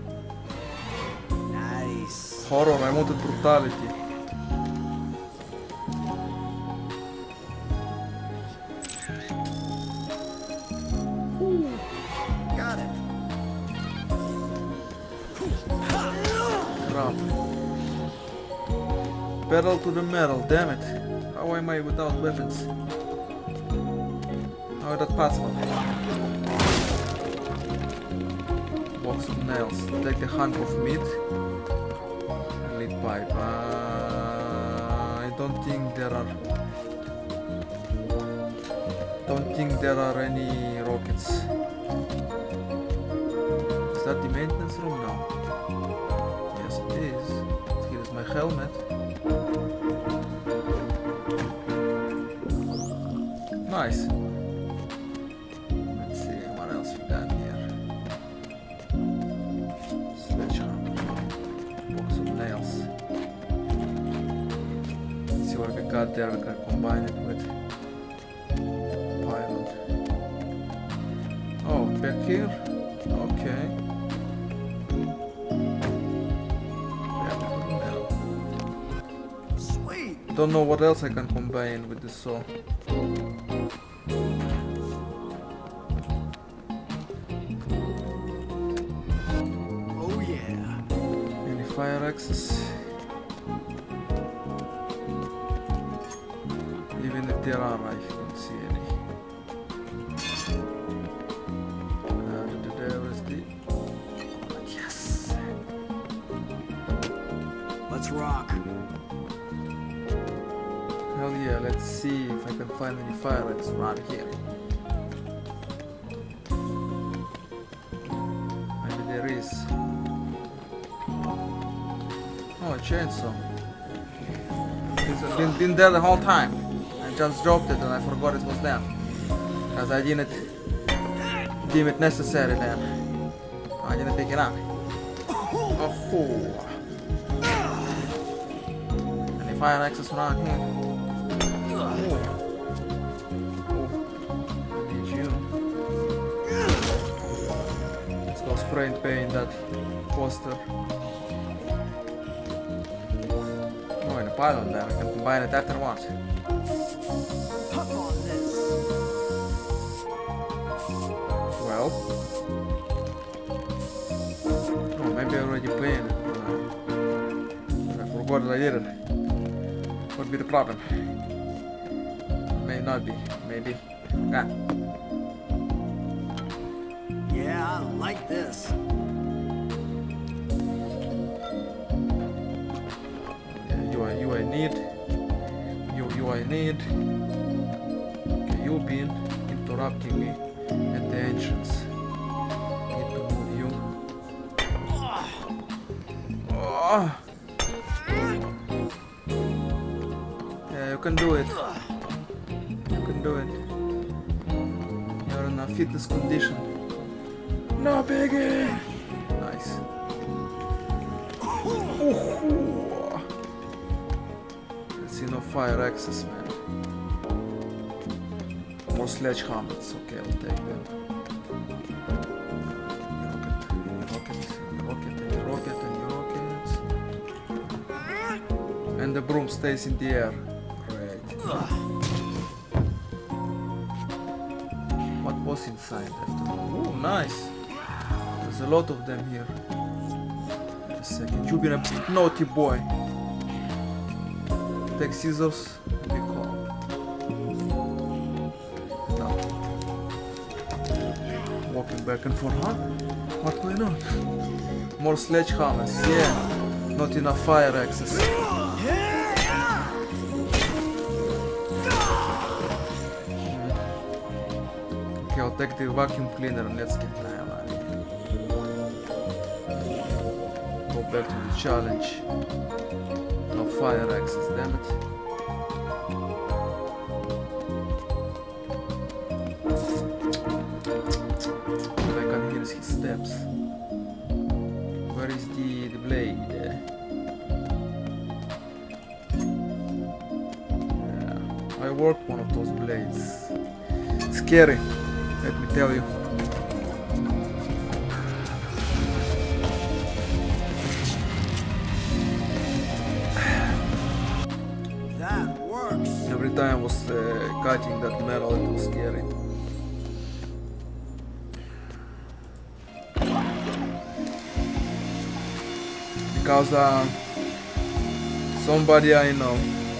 Nice. Horror, I wanted brutality. Got it. Crap. Pedal to the metal, damn it. How am I without weapons? How is that possible? Box of nails. Take a hunk of meat. Lead pipe. Uh, I don't think there are... Don't think there are any rockets. Is that the maintenance room now? Yes it is. Here is my helmet. Nice. Let's see what else we got here. Sledgehammer. Box of nails. Let's see what we got there. We can combine it with pylon. Oh, back here? Okay. Sweet. Don't know what else I can combine with the saw. Oh yeah. Any fire axes? Even if there are, I don't see any. Uh, there is the... Yes! here. Let's see if I can find any fire ants around here. Maybe there is. Oh, a chainsaw. It's been, been there the whole time. I just dropped it and I forgot it was there. Because I didn't deem it necessary then. I didn't pick it up. Oh, any fire access around here? Oh. Oh. I need you. Let's go spray and paint that poster. Oh, and a pylon there. I can combine it after once. Hop on this. Well. Oh, maybe I already painted it. Uh, I forgot that I did it. What would be the problem? May not be. Maybe. Ah. Yeah, I like this. Yeah, you are you I need. You you I need. Okay, you've been interrupting me at the entrance. Need to move you. Oh. Yeah, you can do it. You can do it. You're in a fitness condition. No, Piggy! Nice. Ooh. Let's see, no fire access, man. More sledgehammers. Okay, I'll take them. Rocket, rocket, and rocket, and rocket. And the broom stays in the air. Great. What was inside after all? Oh, nice. There's a lot of them here. Wait a second. You've been a naughty boy. Take scissors and be calm. No. Walking back and forth, huh? What's going on? More sledgehammers, yeah. Not enough fire access. Okay, I'll take the vacuum cleaner and let's get the hell out of here. Go back to the challenge. No fire access, damn it. I can hear his steps. Where is the, the blade? Yeah, I worked one of those blades. Scary, let me tell you. That works. Every time I was uh, cutting that metal, it was scary. Because uh, somebody I know,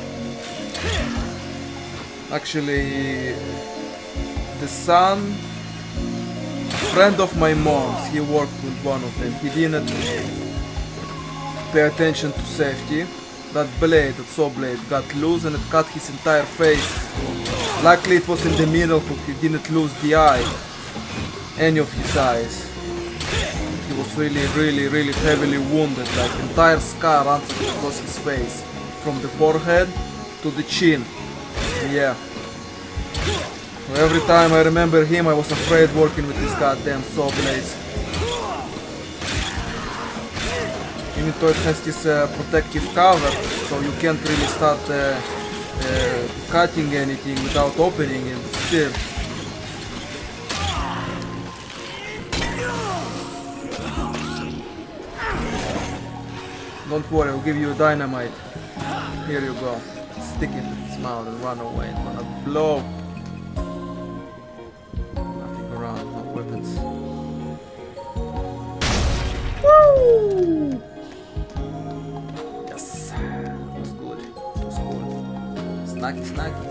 actually the son, friend of my mom's, he worked with one of them. He didn't pay attention to safety. That blade, that saw blade, got loose and it cut his entire face. Luckily it was in the middle, so he didn't lose the eye, any of his eyes. He was really, really, really heavily wounded, like entire scar runs across his face, from the forehead to the chin. Yeah. So every time I remember him, I was afraid working with these goddamn saw blades. Even though it has this uh, protective cover, so you can't really start uh, uh, cutting anything without opening it still. Don't worry, I'll give you a dynamite. Here you go. Stick it in its mouth and run away. It's gonna blow. Nothing around, no weapons. Woo! Yes, it was good. It was good. Snacky, snacky.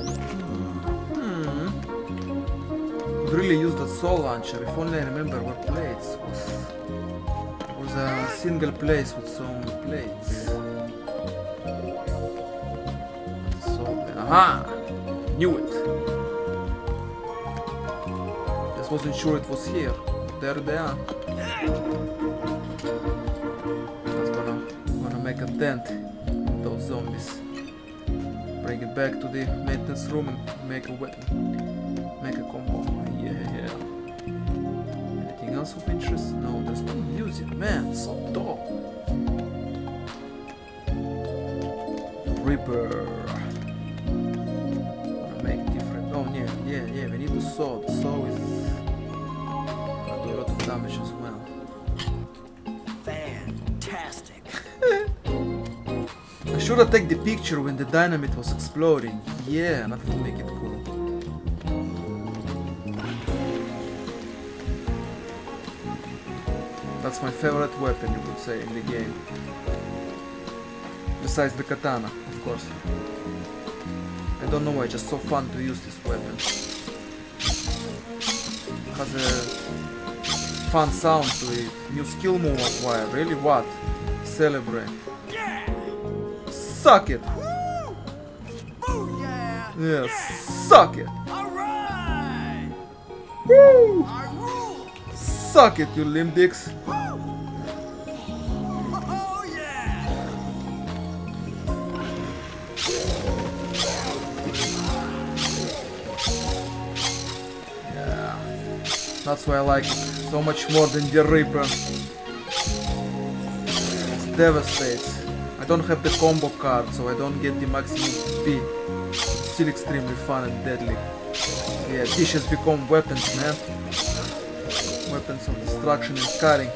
Hmm. Could really use that soul launcher if only I remember where plates was. There was a single place with some plates. So Aha! Knew it. Just wasn't sure it was here. There they are. Just gonna, gonna make a dent in those zombies. Bring it back to the maintenance room and make a weapon. Make a combo. Yeah, yeah. Anything else of interest? No, there's no music. Man, so dope. Reaper. Wanna make it different. Oh yeah, yeah, yeah. We need the saw. The saw is gonna do a lot of damage as well. Fantastic. I should have taken the picture when the dynamite was exploding. Yeah, that would make it cool. That's my favorite weapon, you could say, in the game. Besides the katana, of course. I don't know why, just so fun to use this weapon. It has a fun sound to it. New skill move acquired. Really, what? Celebrate. Suck it! Woo! Booyah! Yeah, suck it! Alright! Woo! I rule! Suck it, you limb dicks! Woo! Oh yeah! Yeah. That's why I like it so much more than the Reaper. It devastates. I don't have the combo card, so I don't get the maximum speed. It's still extremely fun and deadly. Yeah, dishes become weapons, man. Weapons of destruction and cutting.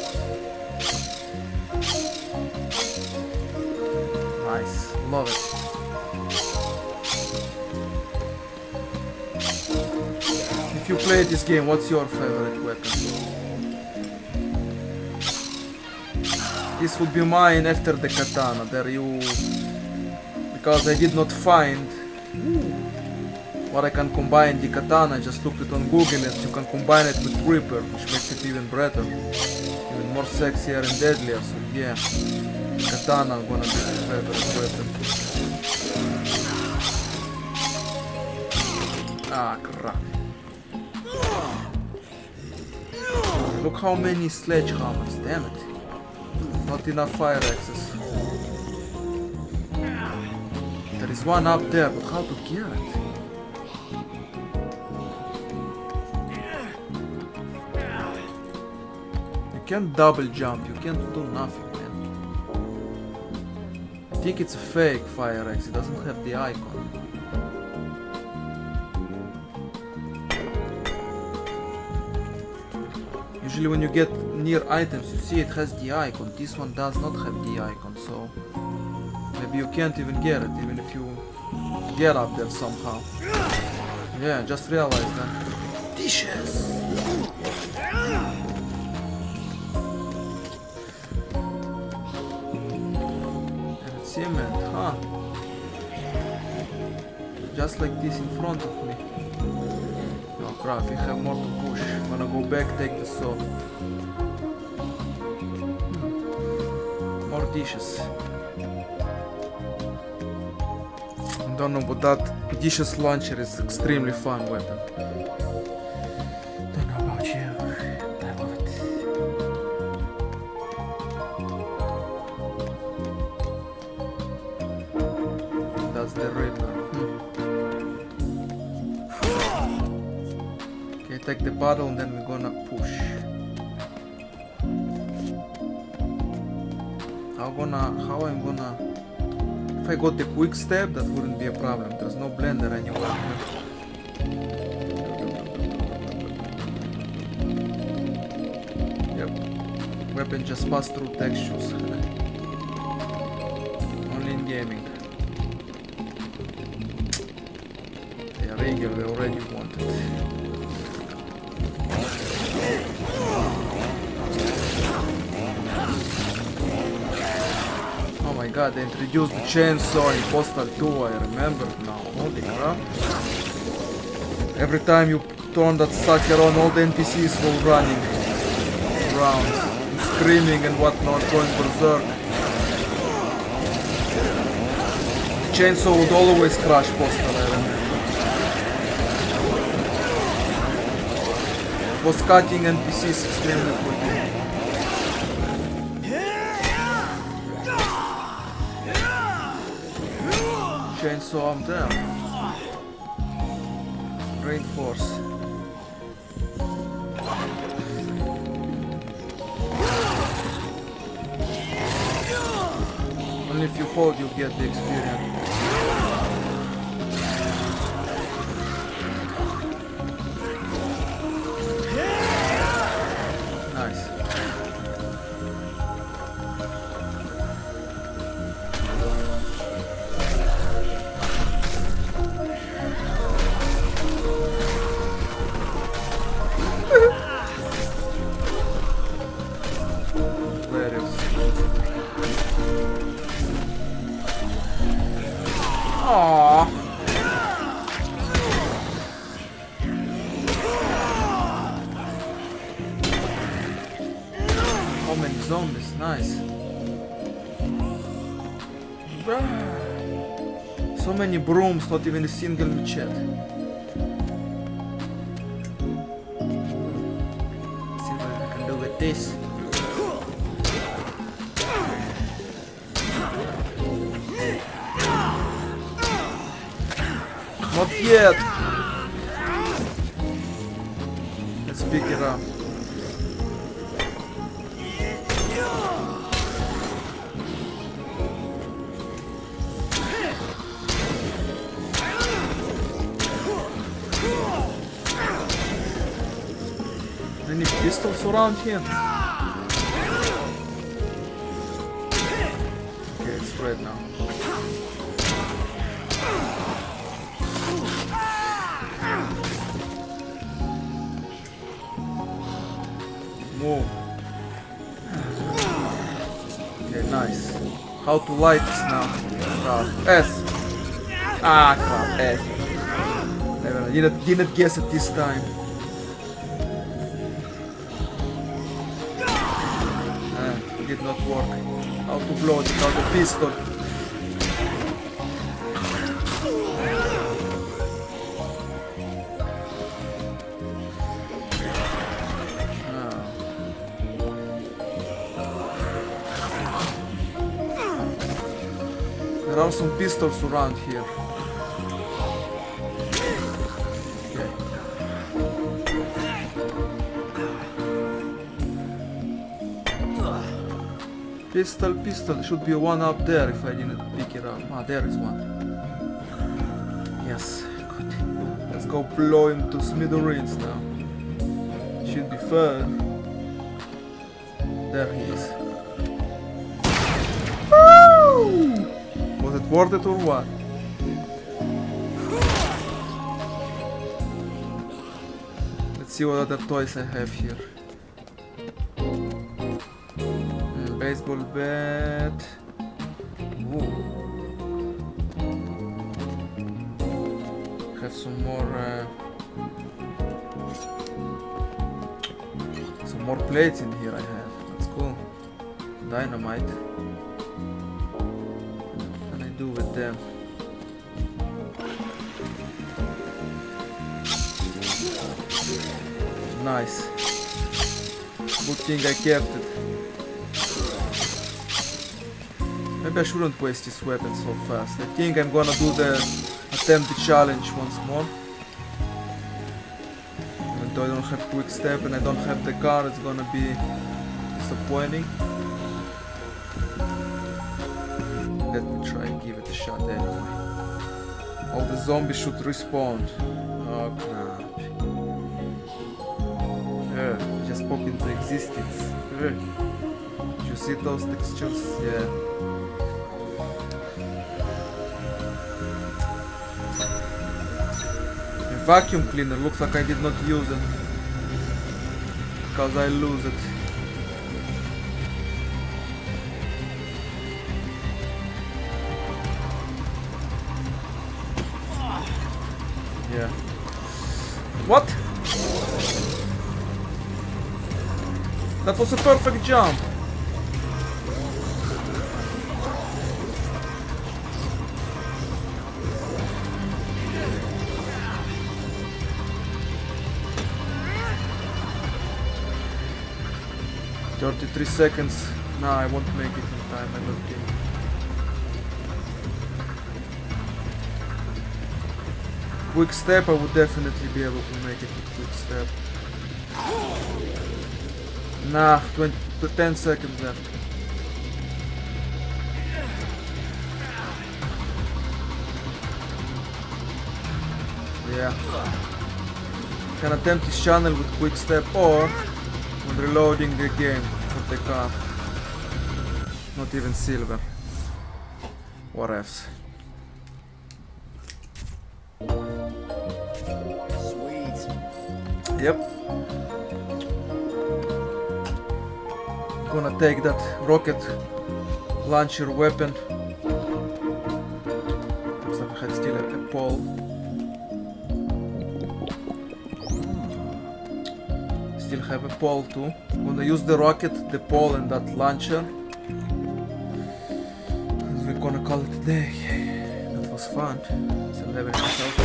Nice, love it. If you play this game, what's your favorite weapon? This would be mine after the katana. There you... Because I did not find what I can combine the katana. I just looked it on Google and you can combine it with Reaper, which makes it even better. Even more sexier and deadlier, so yeah. Katana gonna be my favorite weapon. Ah, crap. Look how many sledgehammers, damn it. Not enough fire axes. There is one up there, but how to get it? You can't double jump, you can't do nothing, man. I think it's a fake fire axe, it doesn't have the icon. Usually when you get near items, you see it has the icon. This one does not have the icon, so maybe you can't even get it, even if you get up there somehow. Yeah, just realized that. Dishes! And cement, huh? Just like this in front of me. Oh crap, we have more to push. I'm gonna go back, take the saw. Hmm. More dishes. I don't know, but that dishes launcher is extremely fun weapon. Don't know about you. I love it. That's the Reaper. Take the bottle and then we're gonna push. How gonna how I'm gonna if I got the quick step, that wouldn't be a problem. There's no blender anywhere. Yep. Weapon just passed through textures. Only in gaming. Yeah, Regal we already wanted. Oh my god, they introduced the chainsaw in Postal two, I remember now. Holy crap. Every time you turn that sucker on, all the N P Cs will running around, and screaming and whatnot, going berserk. chainsaw would always crush Postal, I remember. It was cutting N P Cs extremely quickly. Chainsaw, I'm there. Reinforce. Only if you hold, you get the experience. Nice. Aww. How many zombies? Nice. So many brooms, not even a single machete. Let's see what I can do with this. Not yet. Let's pick it up. Any pistols around here? Okay, it's red now. Whoa. Okay, nice. How to light this now? Ah, S. Ah, crap, S. Never, didn't, didn't guess it this time. Ah, did not work. How to blow it without a pistol? There are some pistols around here. Okay. Pistol, pistol. There should be one up there if I didn't pick it up. Ah, there is one. Yes, good. Let's go blow him to smithereens now. Should be fun. There he is. Was it worth it or what? Let's see what other toys I have here. Mm, baseball bat. Ooh. Have some more uh, some more plates in here I have. That's cool. Dynamite. Do with them. Nice. Good thing I kept it. Maybe I shouldn't waste this weapon so fast. I think I'm gonna do the attempt the challenge once more. Even though I don't have quick step and I don't have the car, it's gonna be disappointing. Let me try and give it a shot anyway. All the zombies should respawn. Oh crap. Uh, just pop into existence. Uh. Did you see those textures? Yeah. A vacuum cleaner. Looks like I did not use it. Because I lose it. Yeah. What? That was a perfect jump. thirty-three seconds. Nah, I won't make it in time, I don't think. Quick step, I would definitely be able to make it with quick step. Nah, twenty, ten seconds left. Yeah. Can attempt this channel with quick step or when reloading the game with the car. Not even silver. What else? Sweet. Yep. Gonna take that rocket launcher weapon. Looks like I had still a, a pole. Still have a pole too. Gonna use the rocket, the pole and that launcher. We're gonna call it a day. That was fun. It's eleven else.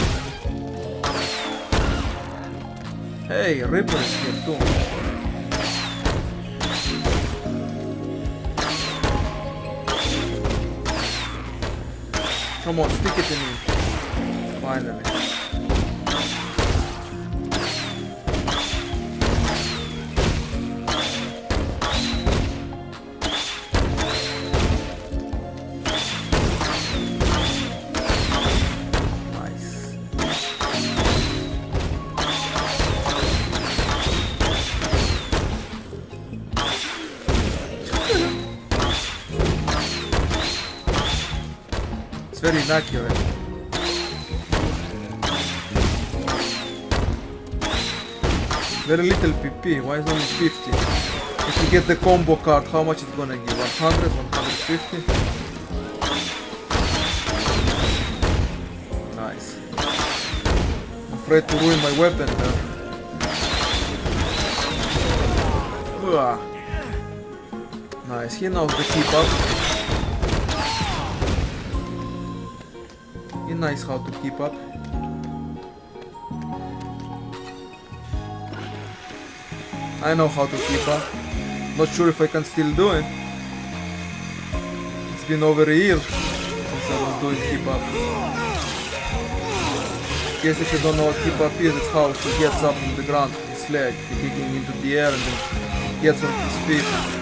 Hey, Ripper is here too. Come on, stick it in me. Finally. It's very inaccurate. Very little P P, why is only fifty? If you get the combo card, how much it's gonna give? one hundred, one hundred fifty? Nice. I'm afraid to ruin my weapon there. Ugh. Nice, he knows the keep up. He knows how to keep up. I know how to keep up. Not sure if I can still do it. It's been over a year since I was doing keep up. In case if you don't know what keep up is, it's how he gets up from the ground with his leg, kicking into the air and then gets on his feet.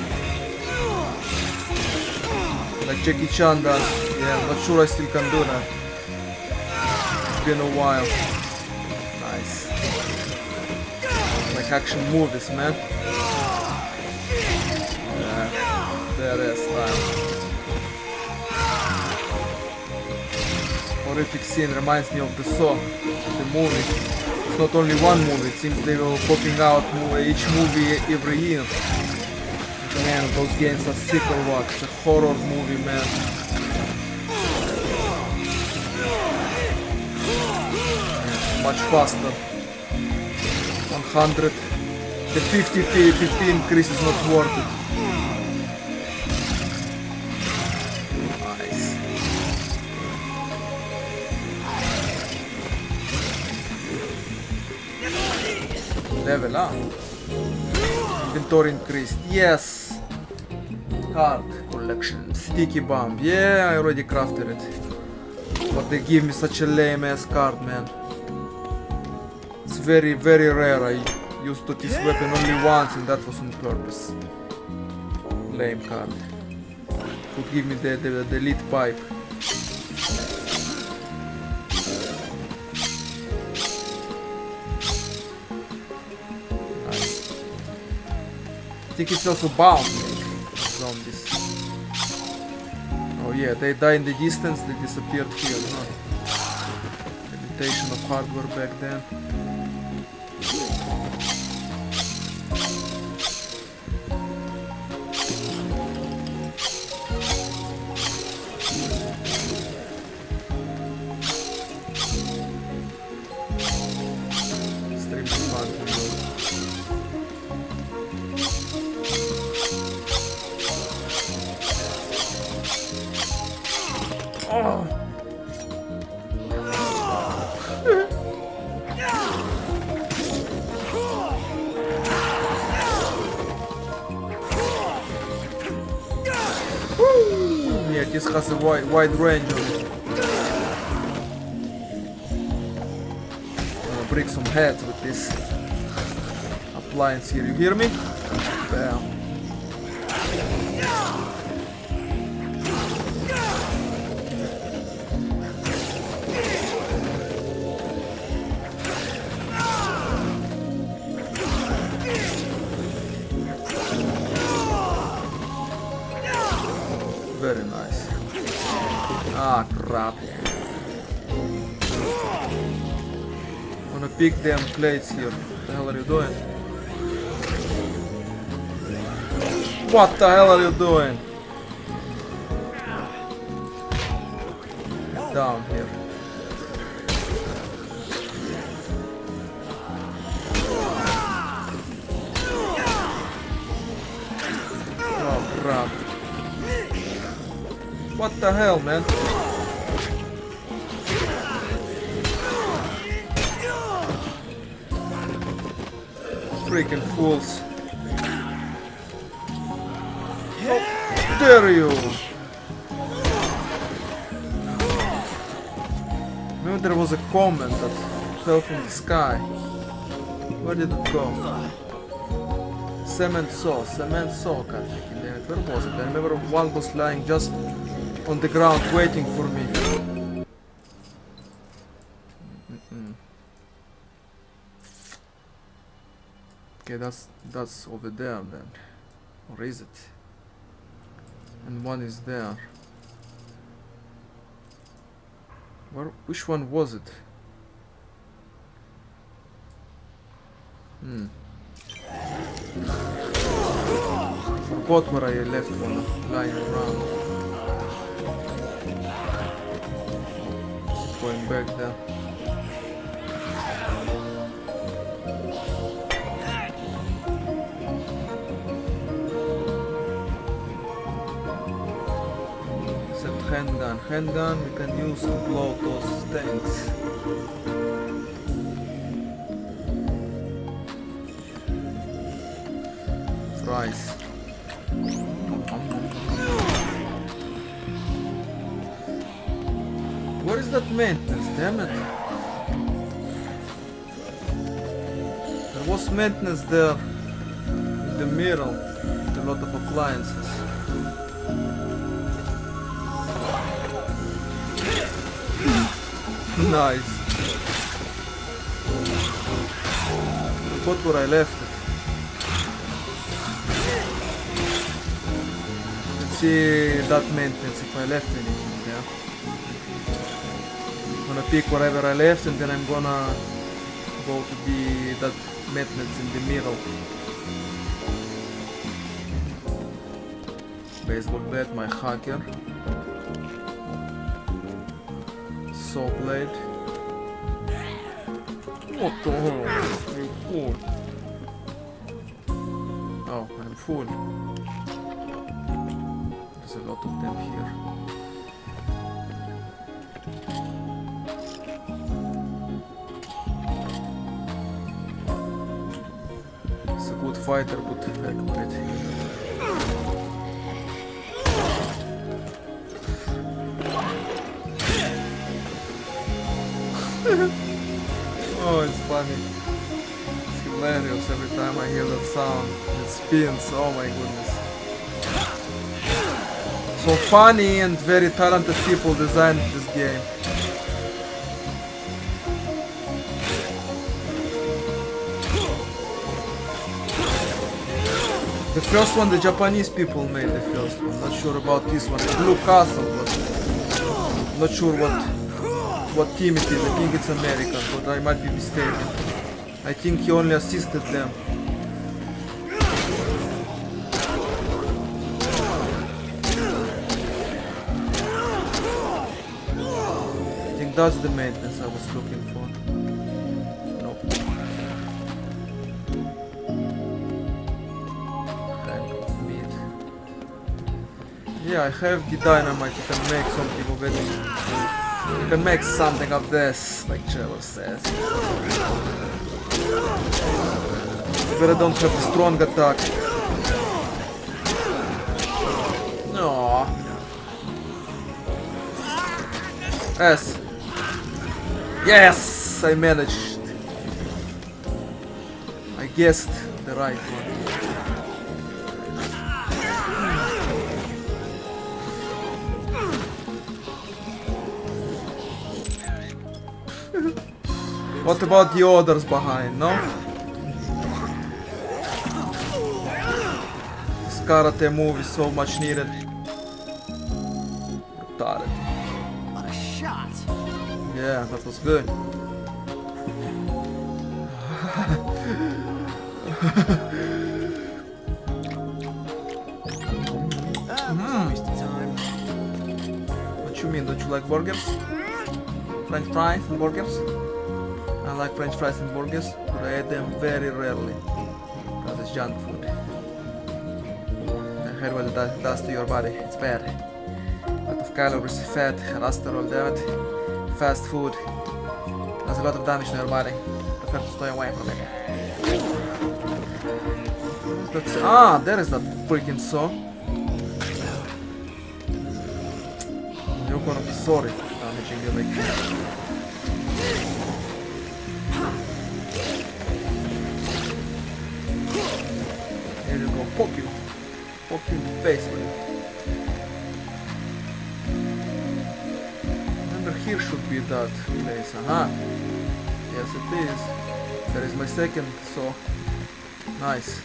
Like Jackie Chan does. Yeah, I'm not sure I still can do that. It's been a while. Nice. Like action movies, man. Yeah, there is time. Horrific scene reminds me of the Saw, the movie. It's not only one movie, it seems they were popping out each movie every year. Man, those games are sick or what? It's a horror movie, man. Yeah, much faster. one hundred. The fifty P P increase is not worth it. Nice. Level up. Inventory increased. Yes. Card collection. Sticky bomb. Yeah, I already crafted it. But they give me such a lame ass card, man. It's very, very rare. I used this weapon only once and that was on purpose. Lame card. Could give me the, the, the lead pipe. Nice. I think it's also bound. Zombies. Oh yeah, they die in the distance, they disappeared here. Huh? Limitation of hardware back then. this has a wide, wide range on it. I'm gonna break some heads with this appliance here. You hear me? Bam. Very nice. Ah, crap. Wanna pick them plates here. What the hell are you doing? What the hell are you doing? Get down here. Oh, crap. What the hell, man? Freaking fools. How dare you? Maybe there was a comment that fell from the sky. Where did it go? Cement saw, cement saw, God freaking damn it. Where was it? I remember one was lying just on the ground waiting for me. Mm-mm. Okay, that's that's over there then. Or is it? And one is there. Where, which one was it? Hmm. Forgot where I left one lying around. Going back there. Except handgun. Handgun we can use to blow those tanks. Fries. Where is that maintenance? Damn it! There was maintenance there in the middle with a lot of appliances. Nice. Forgot where I left it. Let's see that maintenance if I left anything there. I'm gonna pick wherever I left and then I'm gonna go to the that maintenance in the middle. Baseball bat, my hacker. Saw blade. What the hell? You fool. Oh, I'm full. There's a lot of them here. He's a good fighter, but accurate. Oh, it's funny. It's hilarious every time I hear that sound. It spins, oh my goodness. So funny and very talented people designed this game. The first one, the Japanese people made the first one. Not sure about this one. Blue Castle, but not sure what what team it is. I think it's American, but I might be mistaken. I think he only assisted them. I think that's the maintenance I was looking for. Nope. Meat. Yeah, I have the dynamite. You can make something of it. You can make something of this, like Trevor says. But I don't have a strong attack. No. S. Yes! I managed. I guessed the right one. What about the others behind, no? This karate move is so much needed. Brutality. What a shot. Yeah, that was good. Ah, waste of time. What you mean? Don't you like burgers? French fries and burgers? I like French fries and burgers, but I eat them very rarely because it's junk food. I heard what it does, does to your body. It's bad. A lot of calories, fat, cholesterol, that, fast food. Does a lot of damage to your body. Prefer to stay away from it. That's, ah, there is that freaking saw. You're gonna be sorry for damaging your leg. Here you go, poke you. Poke you in the face with it. Remember, here should be that place, uh-huh. Yes, it is. There is my second saw. Nice.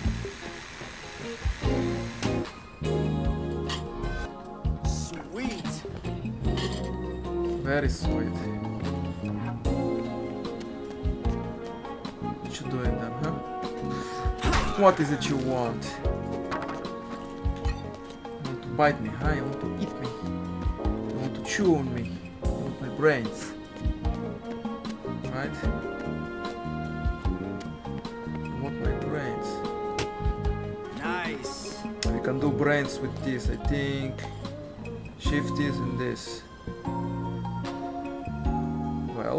Sweet. Very sweet. What you doing then, huh? What is it you want? You want to bite me, huh? You want to eat me? You want to chew on me? You want my brains? Right? You want my brains? Nice. We can do brains with this, I think. Shift this and this. Well.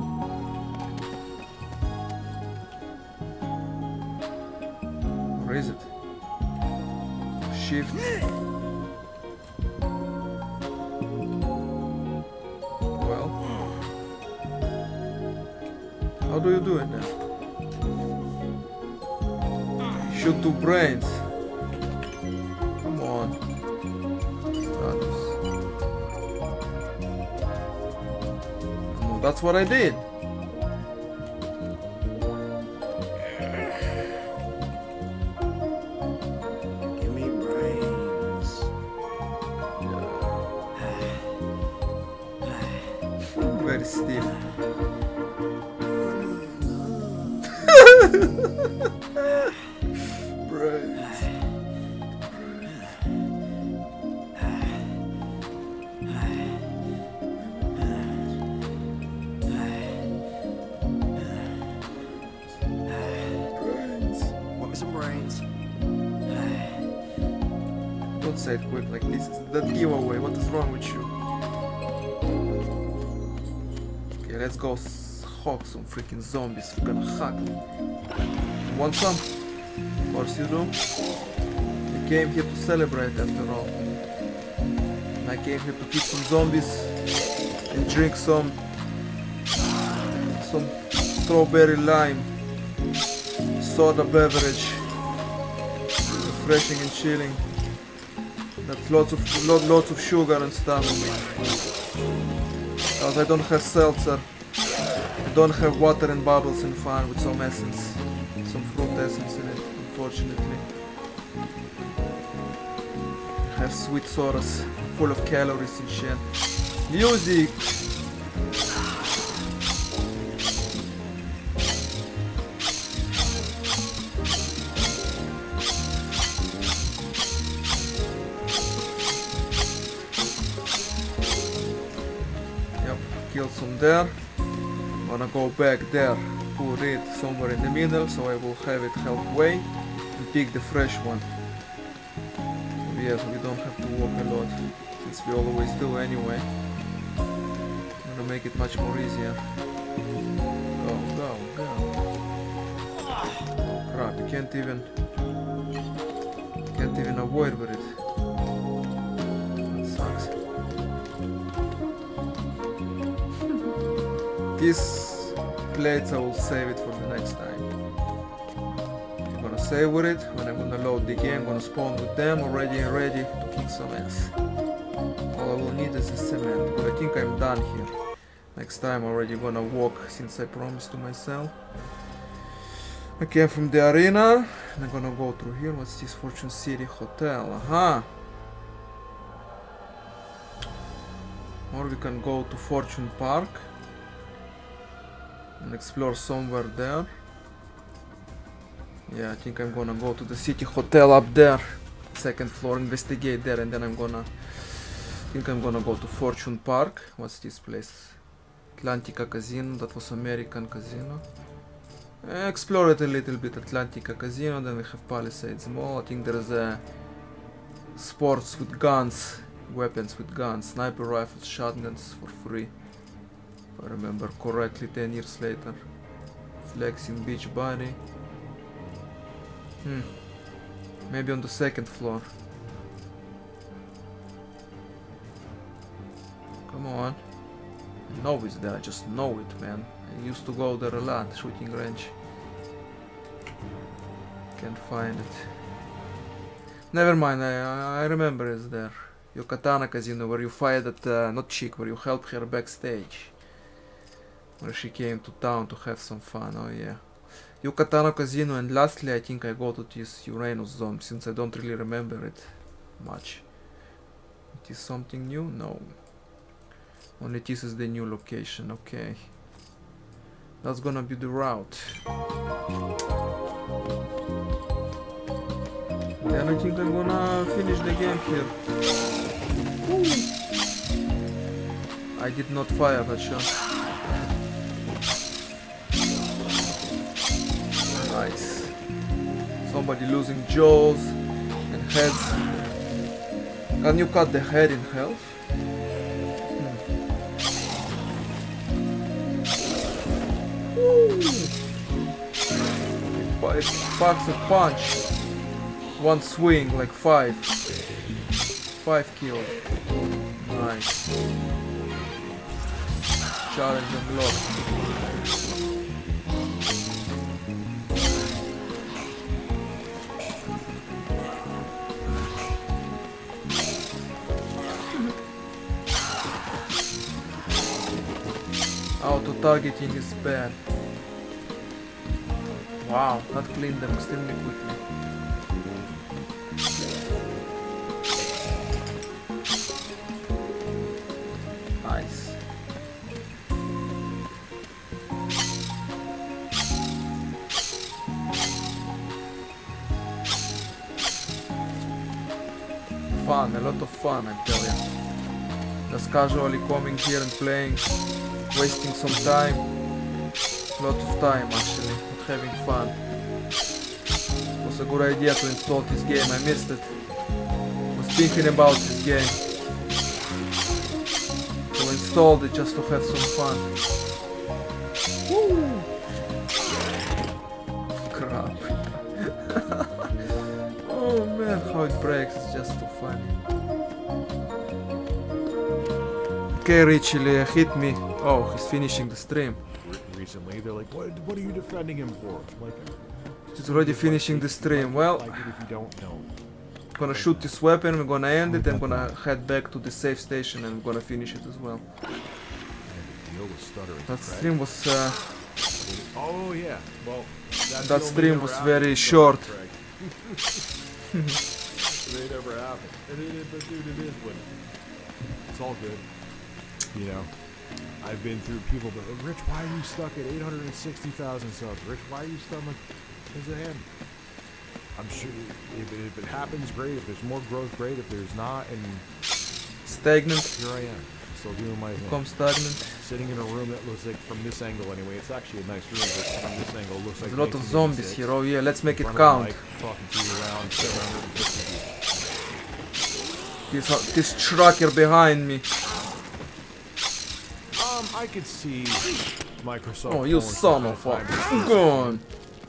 Where is it? Shift. Well. How do you do it then? Shoot two brains. Come on. Status. No, that's what I did. Give me brains. Very stiff. Brains. Brains. Want me some brains? Don't say it quick like this. It's that giveaway. What is wrong with you? Okay, let's go s- hog some freaking zombies. We're gonna hug them. You want some? Of course you do. I came here to celebrate after all. And I came here to kill some zombies and drink some some strawberry lime soda beverage. Refreshing and chilling. That's lots of lot, lots of sugar and stuff. Because I don't have seltzer. I don't have water and bubbles and fun with some essence. Some fruit essence in it, unfortunately. I have sweet sodas full of calories and shit. Music! Yep, killed some there. Wanna go back there, put it somewhere in the middle so I will have it halfway and pick the fresh one. So yes, we don't have to walk a lot since we always do anyway. Gonna make it much more easier. Go, go, go. Oh crap, you can't even can't even avoid with it. That sucks. These plates I will save it for the next time. I'm gonna save with it. When I'm gonna load the game, I'm gonna spawn with them already and ready to kick some ass. All I will need is the cement, but I think I'm done here. Next time already gonna walk since I promised to myself. I came from the arena and I'm gonna go through here. What's this? Fortune City Hotel? Aha! Or we can go to Fortune Park and explore somewhere there. Yeah, I think I'm gonna go to the City Hotel up there, second floor, investigate there, and then I'm gonna I think I'm gonna go to Fortune Park. What's this place? Atlantica Casino. That was American Casino. Uh, explore it a little bit. Atlantica Casino. Then we have Palisades Mall. I think there's a sports with guns, weapons with guns, sniper rifles, shotguns for free, if I remember correctly. Ten years later. Flexing Beach Body. Hmm. Maybe on the second floor. Come on. I know it's there, I just know it, man. I used to go there a lot, shooting range. Can't find it. Never mind, I, I remember it's there. Yucatana Casino, where you fight at, uh, not Chick, where you help her backstage. Where she came to town to have some fun, oh yeah. Yucatana Casino, and lastly I think I go to this Uranus Zone, since I don't really remember it much. It is something new? No. Only this is the new location, okay. That's gonna be the route. Then I think I'm gonna finish the game here. Ooh. I did not fire that shot. Nice. Somebody losing jaws and heads. Can you cut the head in half? Five packs a punch. One swing, like five. Five kills. Nice. Challenge unlocked. Auto targeting is bad. Wow, that cleaned them extremely quickly. Nice. Fun, a lot of fun, I tell you. Just casually coming here and playing, wasting some time. A lot of time actually. Having fun. It was a good idea to install this game, I missed it. I was thinking about this game. So I installed it just to have some fun. Woo! Crap. Oh man, how it breaks, it's just too funny. Okay, Richie, hit me. Oh, he's finishing the stream. Recently, they're like, what, what are you defending him for? Like, he's already finishing the stream. Well, like it if you don't know. I'm gonna shoot this weapon, we're gonna end it, and I'm gonna head back to the safe station and we're gonna finish it as well. That stream was... Uh, oh yeah, well... That stream was very short. They never happened. And it, but dude, it is what it's all good. You know? I've been through people, but Rich, why are you stuck at eight hundred sixty thousand subs? Rich, why are you stuck? Is it end? I'm sure if it, if it happens, great. If there's more growth, great. If there's not, and stagnant. Here I am, still doing my thing. Become stagnant. Sitting in a room that looks like, from this angle anyway, it's actually a nice room, but from this angle it looks like. There's a lot of zombies here. Oh yeah, let's make it count. Mic, talking to you around seven hundred fifty. This this tracker behind me. Um, I could see Microsoft. Oh, you son of a gun!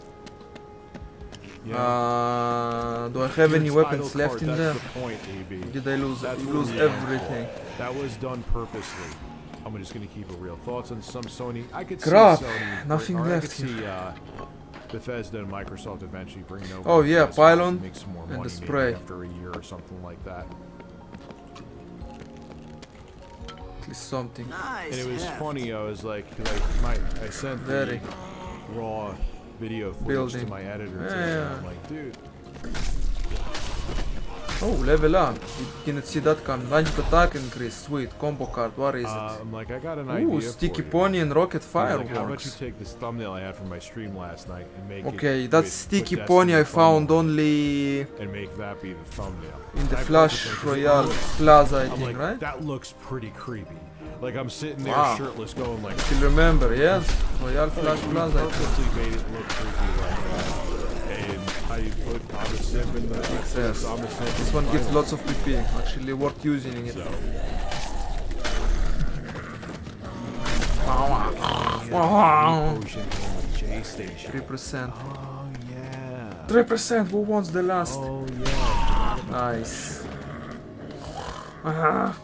Yeah. Uh, do I have any weapons left card, in that's there? The point, A B. Did I lose That's lose really everything? That was done purposely. I'm just gonna keep it real. Thoughts on some Sony? I could Crap, see Sony. nothing or left I could see uh, Bethesda and Microsoft eventually bringing over. Oh, yeah, Xbox pylon to make some more and the money maybe spray. after a year or something like that. At least something. Nice. And it was heft. funny. I was like, like my, I sent Very. the raw video footage Building. to my editor. Yeah, today, and yeah. I'm like, dude. Oh, level up. You didn't see that coming. Ranged attack increase. Sweet. Combo card. What is Uh, it? I'm like, I got an idea. Ooh, for sticky you. pony and rocket He's like, how about you fireworks. take this thumbnail I had from my stream last night and make it Okay, that with- sticky put pony I Destiny found thumbnail only and make that be the thumbnail. in the I Flash purposely- Royale Plaza, I I'm think, like, right? that looks pretty creepy. Like I'm sitting there Wow. shirtless, going like, Still remember, yes? Royale Flash we Plaza, I think. purposely made it look creepy like that. And I put I'm a simp in the Yes. I'm a simp This in one the gives final. lots of P P. Actually worth using it. So, Wow. Ocean and J Station. three percent. Oh yeah. three percent, who wants the last? Oh yeah. Nice. Uh-huh.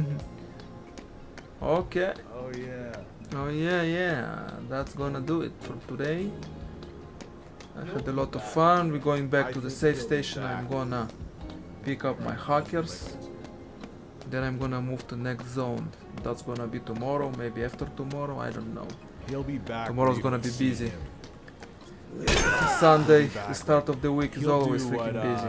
Okay. Oh yeah. Oh yeah, yeah. That's gonna do it for today. I had a lot of fun. We're going back to the safe station. I'm gonna pick up my hackers. Then I'm gonna move to next zone. That's gonna be tomorrow, maybe after tomorrow, I don't know. He'll be back. Tomorrow's when gonna you be see busy. him. Sunday, back. the start of the week is He'll always do freaking what, busy. uh,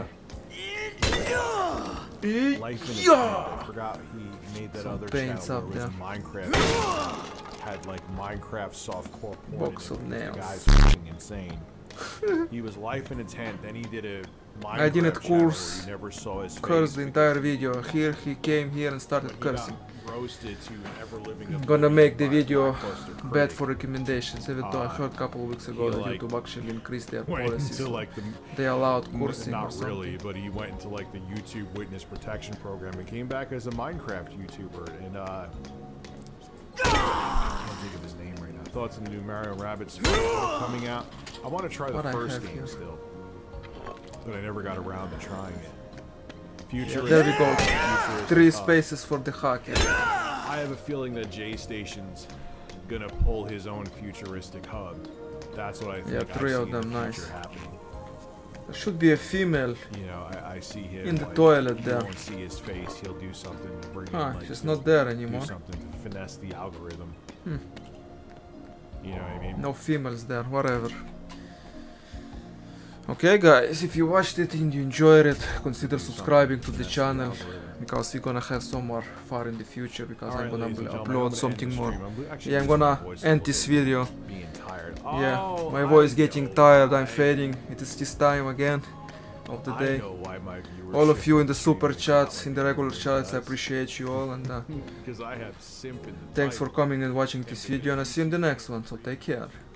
Life in a Yeah. Tent. I forgot he made that Some other paints channel up where it was Minecraft. Had like Minecraft softcore porn. Box and of it was- nails. The guy's fucking insane. He was Life in a Tent. Then he did a Minecraft I didn't channel where curse- you never saw his face Curse the because entire video. Here he came here and started he got cursing. roasted to ever living I'm up gonna to make the by video Blockbuster bad critic. for recommendations, even though I Uh, heard a couple of weeks ago he, that like, YouTube actually increased their Went policies. into like the They allowed N- cursing or Not something. really, but he went into like the YouTube Witness Protection Program and came back as a Minecraft YouTuber. And uh, I can't think of his name right now. Thoughts on the new Mario Rabbids coming out? I want to try the What I first have game here. still, but I never got around to trying it. Future. There we go. Three uh, spaces for the hacker. I have a feeling that J Station's gonna pull his own futuristic hub. That's what I think. Yeah, I three see of in the them, nice. future happening. There should be a female. You know, I, I see him In the like, toilet you there. won't see his face. He'll do something to bring Ah, in, like, she's to not there do anymore. something to finesse the algorithm. Hmm. You know what I mean? No females there, whatever. Okay guys, if you watched it and you enjoyed it, consider Do something subscribing to to the finesse channel, algorithm. because we're gonna have some more fun in the future, because I'm Alright, gonna ladies and bl- gentlemen, I'm upload gonna something end the more. stream. I'm actually Yeah, I'm losing my gonna voice a end little this bit, video. Being tired. Yeah, Oh, my I voice getting know tired, I'm why. fading. It is this time again of the I day. know why my All of you in the viewership super is chats, in the down regular like chats, I this. appreciate you all, and uh, Because I have simp in the thanks for title. coming and watching this video, and I'll see you in the next one, so take care.